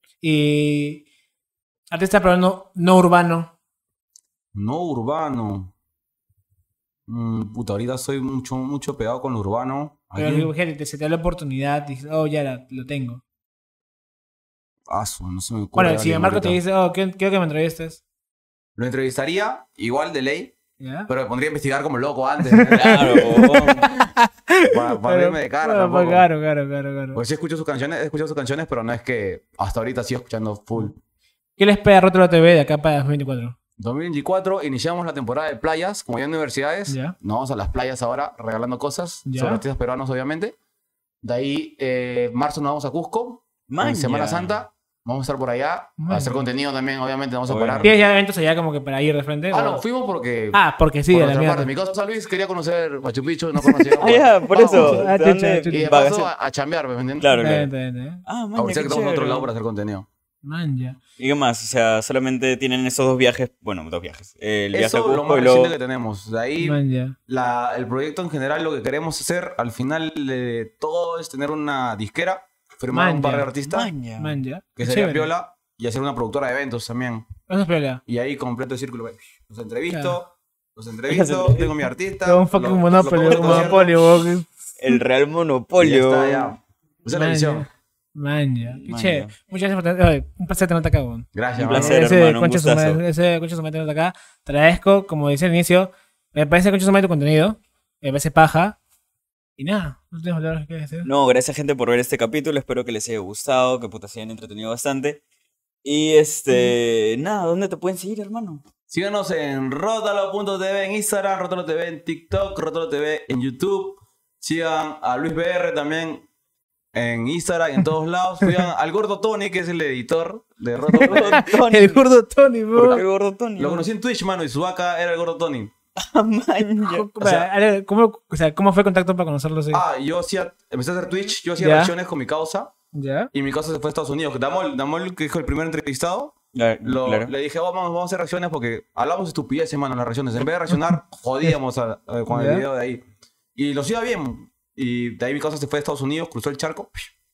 Y. Artista, pero no, no urbano. No urbano. Mm, puta, ahorita soy mucho, mucho pegado con lo urbano. Pero Aquí- imagínate, se te da la oportunidad, dices, oh, ya la- lo tengo. Ah, su- no se me ocurre. Bueno, si alguien Marco te ahorita. dice, oh, quiero, quiero que me entrevistes. Lo entrevistaría, igual de ley, ¿Ya? pero me pondría a investigar como loco antes. ¿no? Claro, para para verme de cara. Pero, tampoco. claro, claro, claro, claro. Pues sí escucho sus canciones, he escuchado sus canciones, pero no es que hasta ahorita sigo escuchando full. ¿Qué le espera a Rótulo T V de acá para dos mil veinticuatro? dos mil veinticuatro iniciamos la temporada de playas, como ya en universidades. Ya. Nos vamos a las playas ahora regalando cosas Ya. sobre artistas peruanos, obviamente. De ahí, eh, marzo nos vamos a Cusco. Maña. En Semana Santa. Vamos a estar por allá. Maña. A hacer contenido también, obviamente, vamos a Obviamente. parar. ¿Tienes ya eventos allá como que para ir de frente? Ah, o- no, fuimos porque... Ah, porque sí, por a la nuestra mierda. parte. Mi causa Luis quería conocer Machu Picchu, no conocía. Ah, ya, por Vamos. eso. Ah, ¿De chucha, dónde? chucha. Y de Vacaciones. paso a, a chambear, ¿me entiendes? Claro, Está bien, claro. está bien, está bien. Ah, A maña, ver, qué que estamos en otro chévere. lado para hacer contenido. Man, ya. ¿Y qué más? O sea, solamente tienen esos dos viajes. Bueno, dos viajes. El viaje a Eso es lo Cusco más y luego... reciente que tenemos. De ahí, Man, ya. la, el proyecto en general, lo que queremos hacer al final de todo es tener una disquera, firmar Man, un par ya. de artistas, Maña. Man, ya. que Qué sería chévere. piola, y hacer una productora de eventos también. Eso es piola. Y ahí completo el círculo. güey. Los entrevisto, Claro. los entrevisto, entrevistas. tengo mi artista. Todo un fucking lo- lo monopolio, pongo en un concierto, monopolio, weón. El Real y ya Monopolio. está, ya. Esa es la Man, visión. ya. Man, ya. Qué Man, chévere. ya. Muchas gracias por tener. Oye, un placer tenerte acá, weón. Gracias, Un mano. placer. ese hermano, un concha su gustazo. madre- ese concha su madre tenerte acá. Te agradezco, como decía al inicio, me parece concha su madre tu contenido. Me parece paja. Y nada, no tienes palabras que quieras decir. No, gracias gente por ver este capítulo. Espero que les haya gustado, que puta se hayan entretenido bastante. Y este, nada, ¿dónde te pueden seguir, hermano? Síganos en rotalo punto t v en Instagram, Rotalo T V en TikTok, Rotalo T V en YouTube. Sigan a Luis B R también en Instagram y en todos lados. Sigan al Gordo Tony, que es el editor de Rotalo T V. Tony. El gordo Tony, ¿Por weón. qué el gordo Tony? Lo conocí en Twitch, mano, y su vaca era el Gordo Tony. Maña. O sea, a ver, ¿cómo, o sea, ¿cómo fue el contacto para conocerlo así? Ah, yo hacía, empecé a hacer Twitch, yo hacía Ya. reacciones con mi causa. ¿Ya? Y mi causa se fue a Estados Unidos. Damol, Damol, que dijo el primer entrevistado, Ah, lo- claro. le dije, oh, vamos, vamos a hacer reacciones porque hablamos estupideces, mano, en las reacciones. En vez de reaccionar, jodíamos a- a- con el Ya. video de ahí. Y lo iba bien. Y de ahí mi causa se fue a Estados Unidos, cruzó el charco.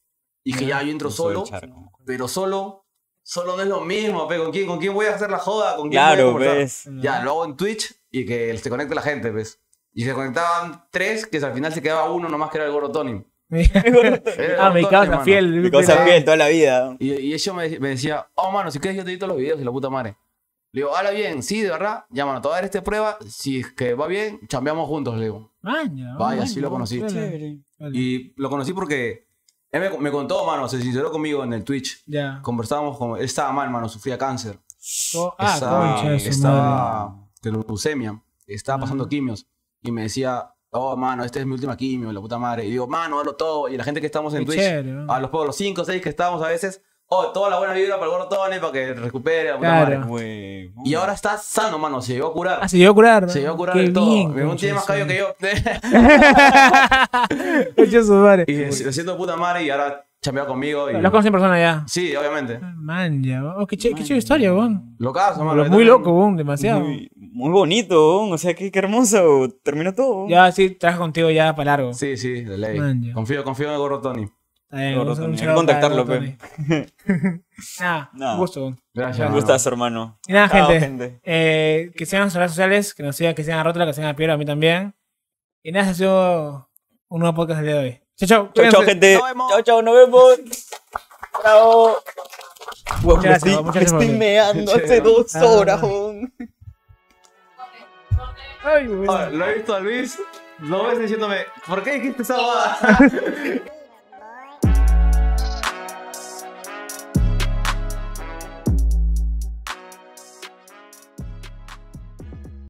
Y dije, ya, yo entro Cruzó el solo. charco. Pero solo, solo no es lo mismo, pe. ¿Con quién, ¿Con quién voy a hacer la joda? ¿Con quién voy a Claro, conversar? ves. Ya, lo hago en Twitch y que se conecte la gente, pues. Y se conectaban tres, que al final se quedaba uno nomás que era el Gordo Tony. Era el Ah, Gordo mi Tony, causa mano. fiel. Mi cosa fiel toda la vida. Y, y ella me, me decía, oh, mano, si quieres yo te edito los videos y la puta madre. Le digo, habla bien, sí, de verdad. Ya, mano, te voy a dar este prueba. Si es que va bien, chambeamos juntos, le digo. Maña, Vaya, sí lo conocí. Chévere. Vale. Y lo conocí porque él me, me contó, mano, se sinceró conmigo en el Twitch. Ya. Conversábamos con... Él estaba mal, mano, sufría cáncer. Oh, ah, estaba, concha de su madre. estaba de leucemia. Estaba pasando Ah. quimios. Y me decía, oh, mano, esta es mi última quimio, la puta madre. Y digo, mano, hazlo todo. Y la gente que estamos en Qué Twitch, chévere, ¿no? a los, los cinco o seis que estábamos a veces, oh, toda la buena vibra para el Gordo Tony, para que recupere, la puta Claro. madre. Güey. Y ahora está sano, mano, se llegó a curar. Ah, se llegó a curar. Se llegó a curar Qué del todo. bien, Mi mamá concha tiene de más su cabello que yo. madre. Concha de su madre. Y lo siento de puta madre y ahora chambeó conmigo. Y... Los conocí en persona ya. Sí, obviamente. Man, ya. Oh, qué chévere, qué chévere historia, weón. Lo caso, mano. Pero yo muy también- loco, weón, demasiado. Muy, muy bonito, o sea, qué, qué hermoso. Terminó todo. Ya, sí, trabajo contigo ya para largo. Sí, sí, de ley. Man, ya. Confío, confío en el Gordo Tony. Está bien, Gordo un- un Tony. Hay que shout out para contactarlo, Gordo Tony. Nada, Nada. un gusto, weón. Gracias. Un mano. gustazo, hermano. Y nada, Chao, gente. Eh, que sigan en sus redes sociales, que nos sigan, que sigan a Rótula, que sigan a Piero, a mí también. Y nada, ese ha sido un nuevo podcast del día de hoy. Chao, chao. Chao, chao, cuídense. gente. Nos vemos. Chao, chao, nos vemos. Chao. Wow, me Gracias, estoy, muchas me gracias por estoy venir. meando hace Chévere. dos Ah. horas, weón. Ay, weón. Ah, lo he visto a Luis dos veces diciéndome, ¿por qué dijiste esa boda?